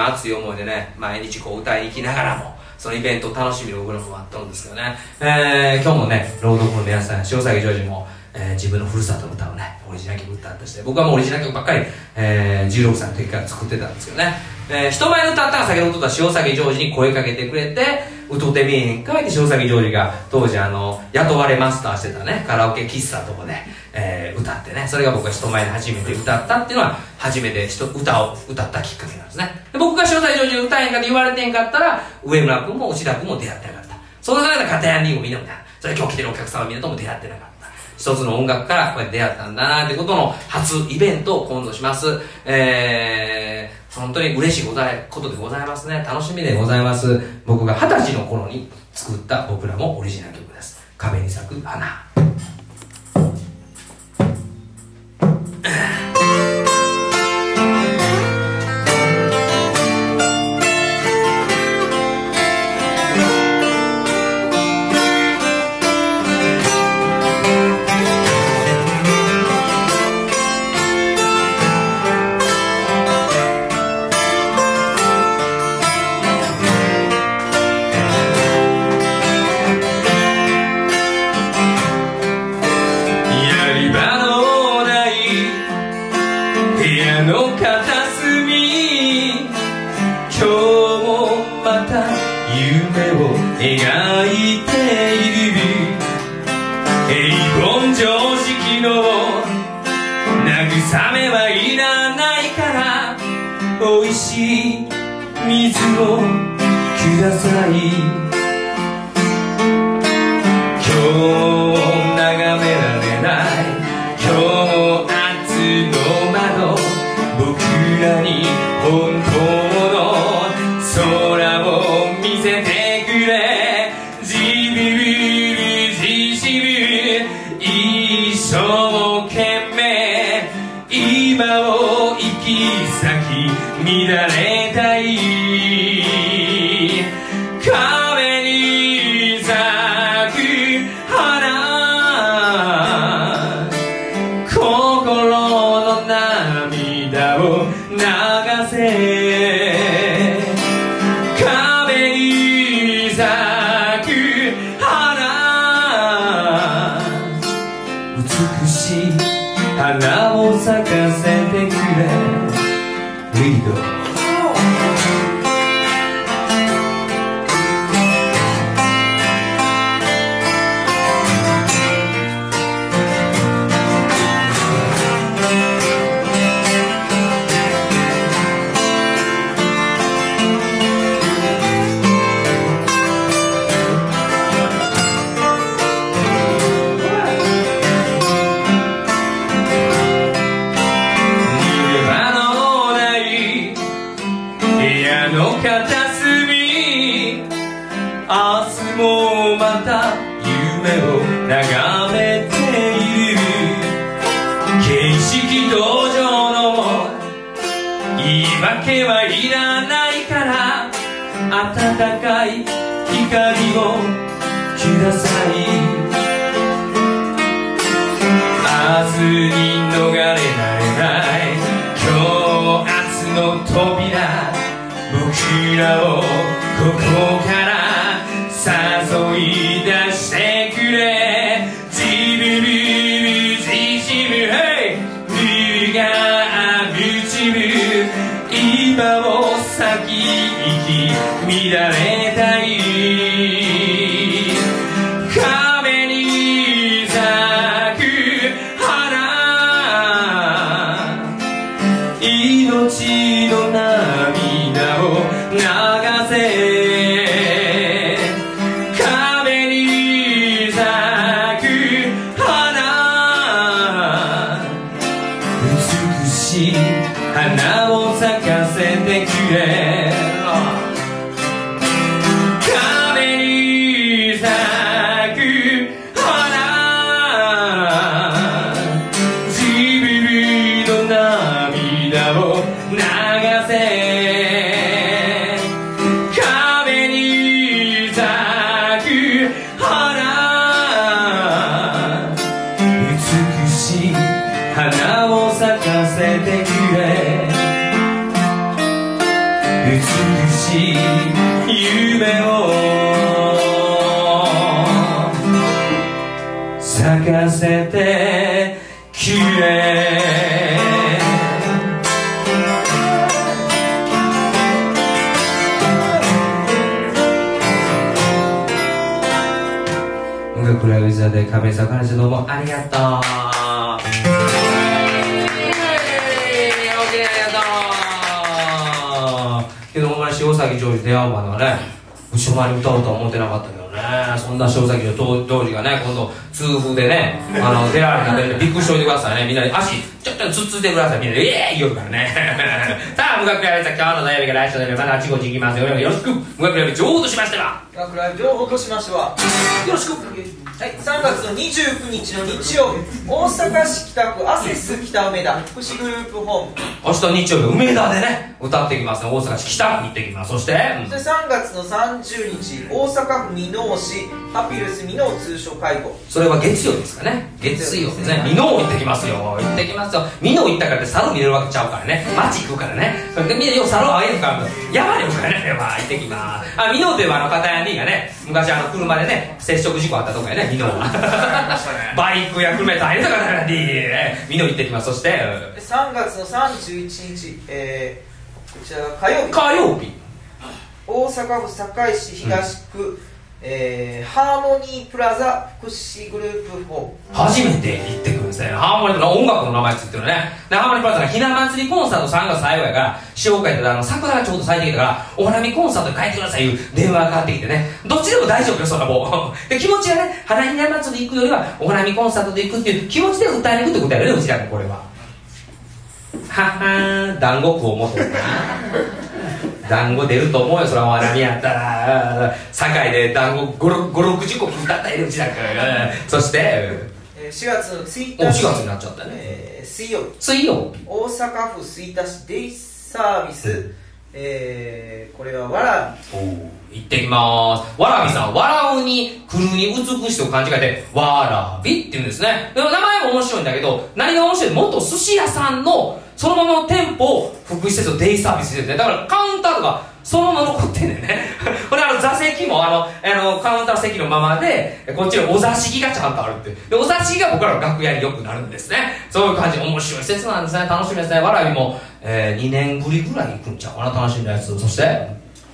思いでね、毎日こう歌いに行きながらもそのイベントを楽しみに僕らもあったんですけどね、今日もね朗読の皆さん、塩崎ジョージも、自分のふるさとの歌をねオリジナル曲歌ったりして、僕はもうオリジナル曲ばっかり、16歳の時から作ってたんですけどね、人前で歌ったら先ほど言った塩崎ジョージに声かけてくれて、歌ってみえへんかいって塩崎ジョージが当時雇われマスターしてたねカラオケ喫茶のとこで、歌ってね、それが僕が人前で初めて歌ったっていうのは初めて歌を歌ったきっかけなんですね。で僕が塩崎ジョージに歌えへんかって言われてへんかったら上村君も内田君も出会ってなかった。その中で片山リンゴみんなもそれ今日来てるお客様みんなとも出会ってなかった。一つの音楽からこうやって出会ったんだなってことの初イベントを今度します。本当に嬉しいことでございますね。楽しみでございます。僕が20歳の頃に作った僕らもオリジナル曲です。壁に咲く花。 描いている平凡常識の慰めはいらないからおいしい水をください。今日眺められない今日夏の窓、僕らに本当の空を見せて一生懸命今を行き先乱れたい壁に咲く花、心の涙を流せ、壁に咲く花、美しい花を咲かせてくれリード。また夢を眺めている形式道場の言い訳はいらないから温かい光をください。明日に逃れられない今日明日の扉、僕らをここから誘い出してくれ、自分自身が導く今を咲き生き乱れたい壁に咲く花、命の涙を流せ、花を咲かせてくれ。 せてきれ音楽ライブ座で亀井さんからしてどうもありがとう。けどお前塩崎ジョージ出会うまではね、後ろ前に歌うとは思ってなかったけどね。そんな塩崎のジョージがね、今度痛風でね、出られたんでびっくりしておいてくださいね。みんなで足ちょっとつっついてください。みんなでイエーイ言うからね。さあ、無学ライブ今日の土曜日から来週の土曜日またあちこち行きますよ。よろしく。無学ライブ情報としましては、 無学ライブ情報としましてはよろしく。はい、3月の29日の日曜日、大阪市北区アセス北梅田福祉グループホーム。 明日日曜日梅田でね歌ってきますね。大阪市北区に行ってきます。そして 3月の30日大阪府箕面市ハピルス箕面通所会合。 それは月曜ですかね。月曜ですね。箕面行ってきますよ。行ってきますよ。箕面行ったからって猿見れるわけちゃうからね。街行くからね。それでみんなよう猿をあげるから山に行くからね。まあ行ってきます。箕面といえば片谷 D がね昔車でね接触事故あったとこやね。箕面はバイクや車大変だからね。箕面行ってきます。そして 3月の31日、こちら火曜日大阪府堺市東区、ハーモニープラザ福祉グループホーム。 初めて行ってくるんですね。ハーモニープラザ音楽の名前つってるね。でハーモニープラザがひな祭りコンサート3月最後やから紹介で桜がちょうど咲いてきたからお花見コンサートに帰ってくださいいう電話がかかってきてね、どっちでも大丈夫よそんなもんで気持ちがね花ひな祭り行くよりはお花見コンサートで行くっていう気持ちで歌いに行くってことやね。うちらもこれはははー団子食おうもと団子出ると思うよ。それはお花見やったら堺で団子560個食ったったらうちなんかそして 4月の1日 4月になっちゃったね。 水曜日大阪府吹田市デイサービス、これはわらび。 行ってきます。わらびさん、笑うに来るに美しと勘違いでわらびって言うんですね。でも名前も面白いんだけど何が面白いって元寿司屋さんのそのままの店舗を福祉施設をデイサービスしてるね。だからカウンターとかそのまま残ってんだよね。これ座席もカウンターの席のままでこっちのお座敷がちゃんとあるって。でお座敷が僕らの楽屋によくなるんですね。そういう感じ。面白い施設なんですね。楽しみですね。わらびも、2年ぶりぐらい行くんちゃうかな。楽しみなやつ。そして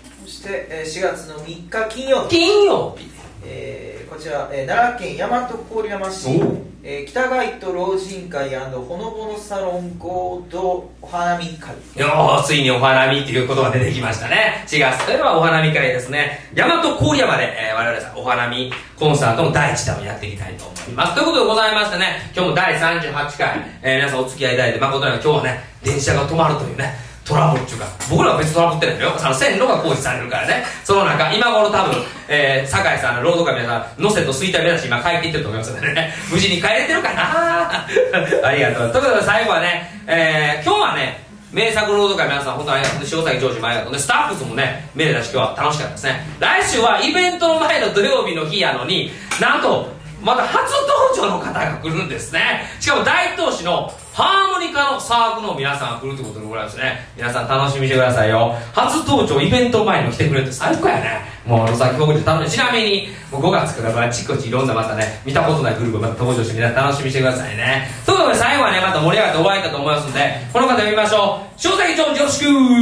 4月の3日金曜日、こちら、奈良県大和郡山市、北街と老人会ほのぼのサロン合同お花見会。 ついにお花見っていうことが出てきましたね。4月といえばお花見会ですね。大和郡山で、我々さんお花見コンサートの第1弾をやっていきたいと思います。ということでございましてね、今日も第38回、皆さんお付き合いいただいて誠に今日はね電車が止まるというねトラブルっていうか、僕らは別にトラブってないんだよ。線路が工事されるからね。その中今頃多分、酒井さんのロードカメラさんのせと吹田目指し今帰っていってると思いますのでね、無事に帰れてるかなありがとう。ということで最後はね、今日はね名作ロード会皆さん本当にありがとう。塩崎ジョージもありがとう。でスタッフズもね見れたし今日は楽しかったですね。来週はイベントの前の土曜日の日やのになんとまた初登場の方が来るんですね。しかも大東市のハーモニカのサークルの皆さんが来るってことでございますね。皆さん楽しみにしてくださいよ。初登場イベント前に来てくれるって最高やね。もう先ほど楽しみ。ちなみにもう5月からあちこちいろんなまたね見たことないグループがまた登場して皆さん楽しみにしてくださいね。ということで最後はねまた盛り上がって終わりだと思いますのでこの方呼びましょう。塩崎ジョージよろしく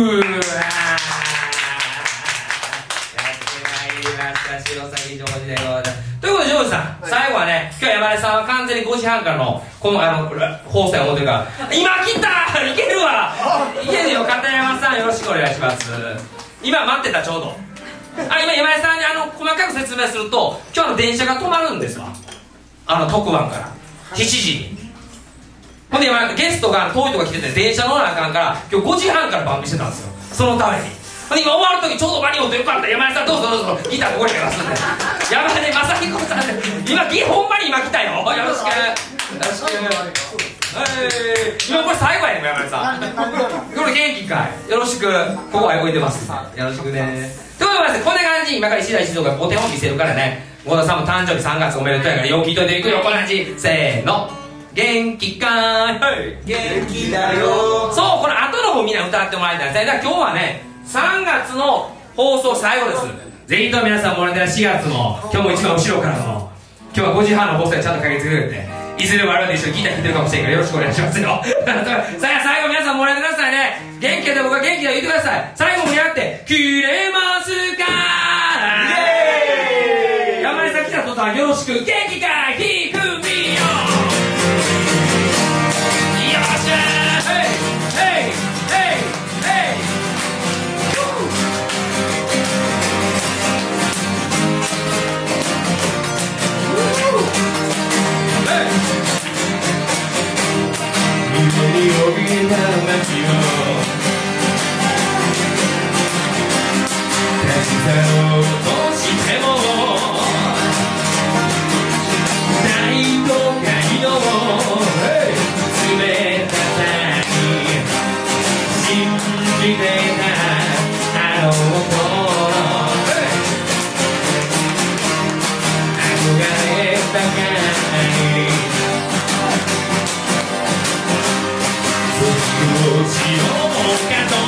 塩崎ジョージでございます。ということでジョージさん、はい、最後はね今日山根さんは完全に5時半からのこの放送を持ってるから今来たいけるわいけるよ。片山さんよろしくお願いします。今待ってたちょうど今山根さんに細かく説明すると今日の電車が止まるんですわ。特番から7時にほんで今ゲストが遠いとこ来てて電車乗らなあかんから今日5時半から番組してたんですよ。そのために今終わる時ちょうど間に合うてよかった。山根さんどうぞどうぞギターここにありますんで山根正彦さんでほんまに今来たよ。よろしく今これ最後やねん山根さんこれ元気かいよろしくここは動いてますよろしくね。ということでこんな感じ今から石田一族がお手本見せるからね郷田さんも誕生日3月おめでとうやからよく聞いといていくよ。こんな感じせーの元気かーい元気だよ。そうこの後の方みんな歌ってもらいたいんですね。だから今日はね3月の放送最後です。ぜひとも皆さんもらって4月も今日も一番後ろからの今日は5時半の放送でちゃんとかけてくれていずれ我々で一緒にギター弾いてるかもしれんからよろしくお願いしますよさあ最後皆さん盛り上げてくださいね。元気で僕は元気だ言ってください。最後盛り上がって切れますか山根さん来た途端よろしく元気かひふみよよっしゃーヘイヘイヘイヘイ夢に怯えた街を立ち去ろうとしても大都会の冷たさに信じてたあの頃憧ればかりどうしようかと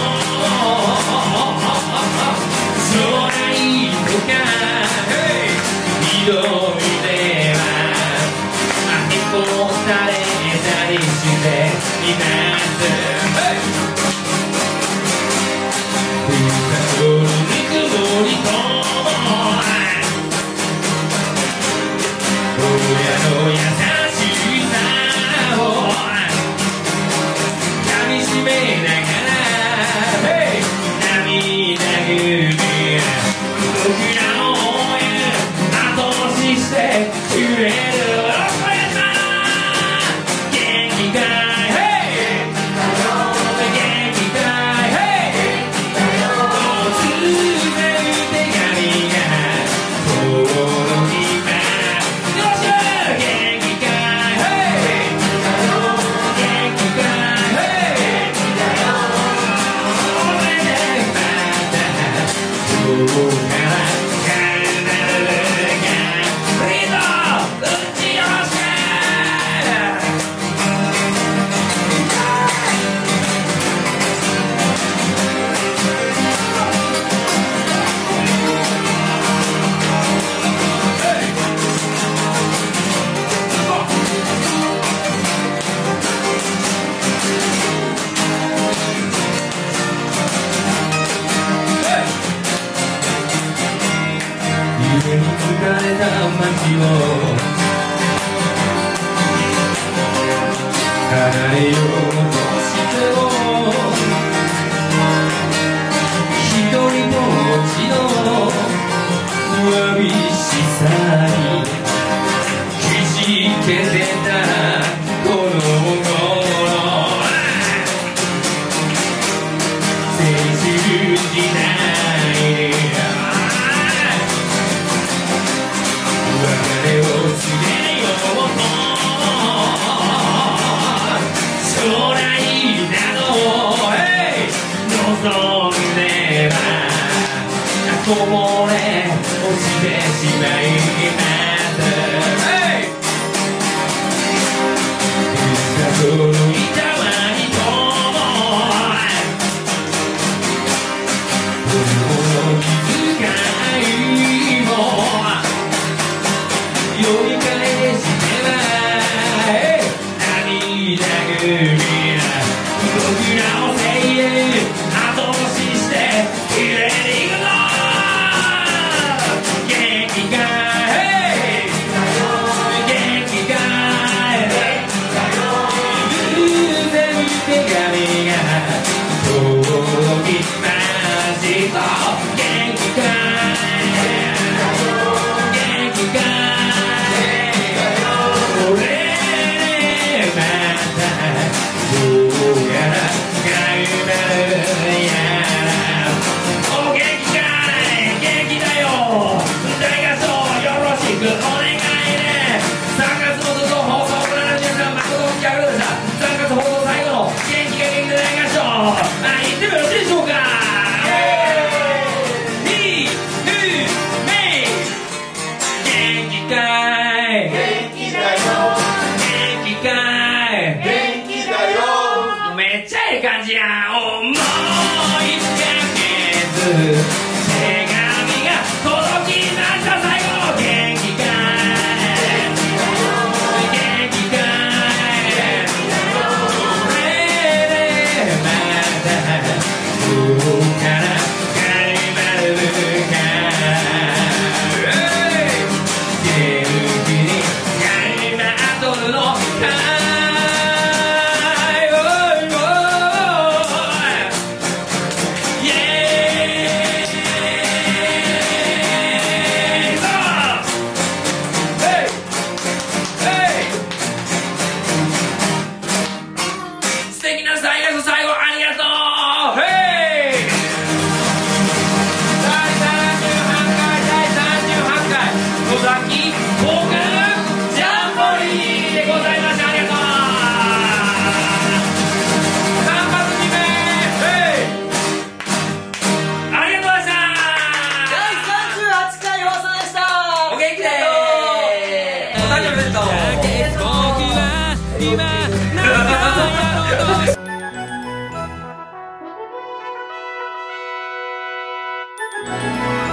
将来とか二度見ては一歩されたりしています二度ぬくもりと親の優しさを噛みしめながら涙ぐみ僕らを後押ししてくれる元気かい元気かい突然手紙が届きますよっしゃ元気かい元気かいここから必ずがリード打ち寄せ夢に浮かれた街を離れようとしても一人ぼっちのわびしさにくじけてたこの頃青春時代に別れを告げようと将来などを望んではこぼれ落ちてしまいます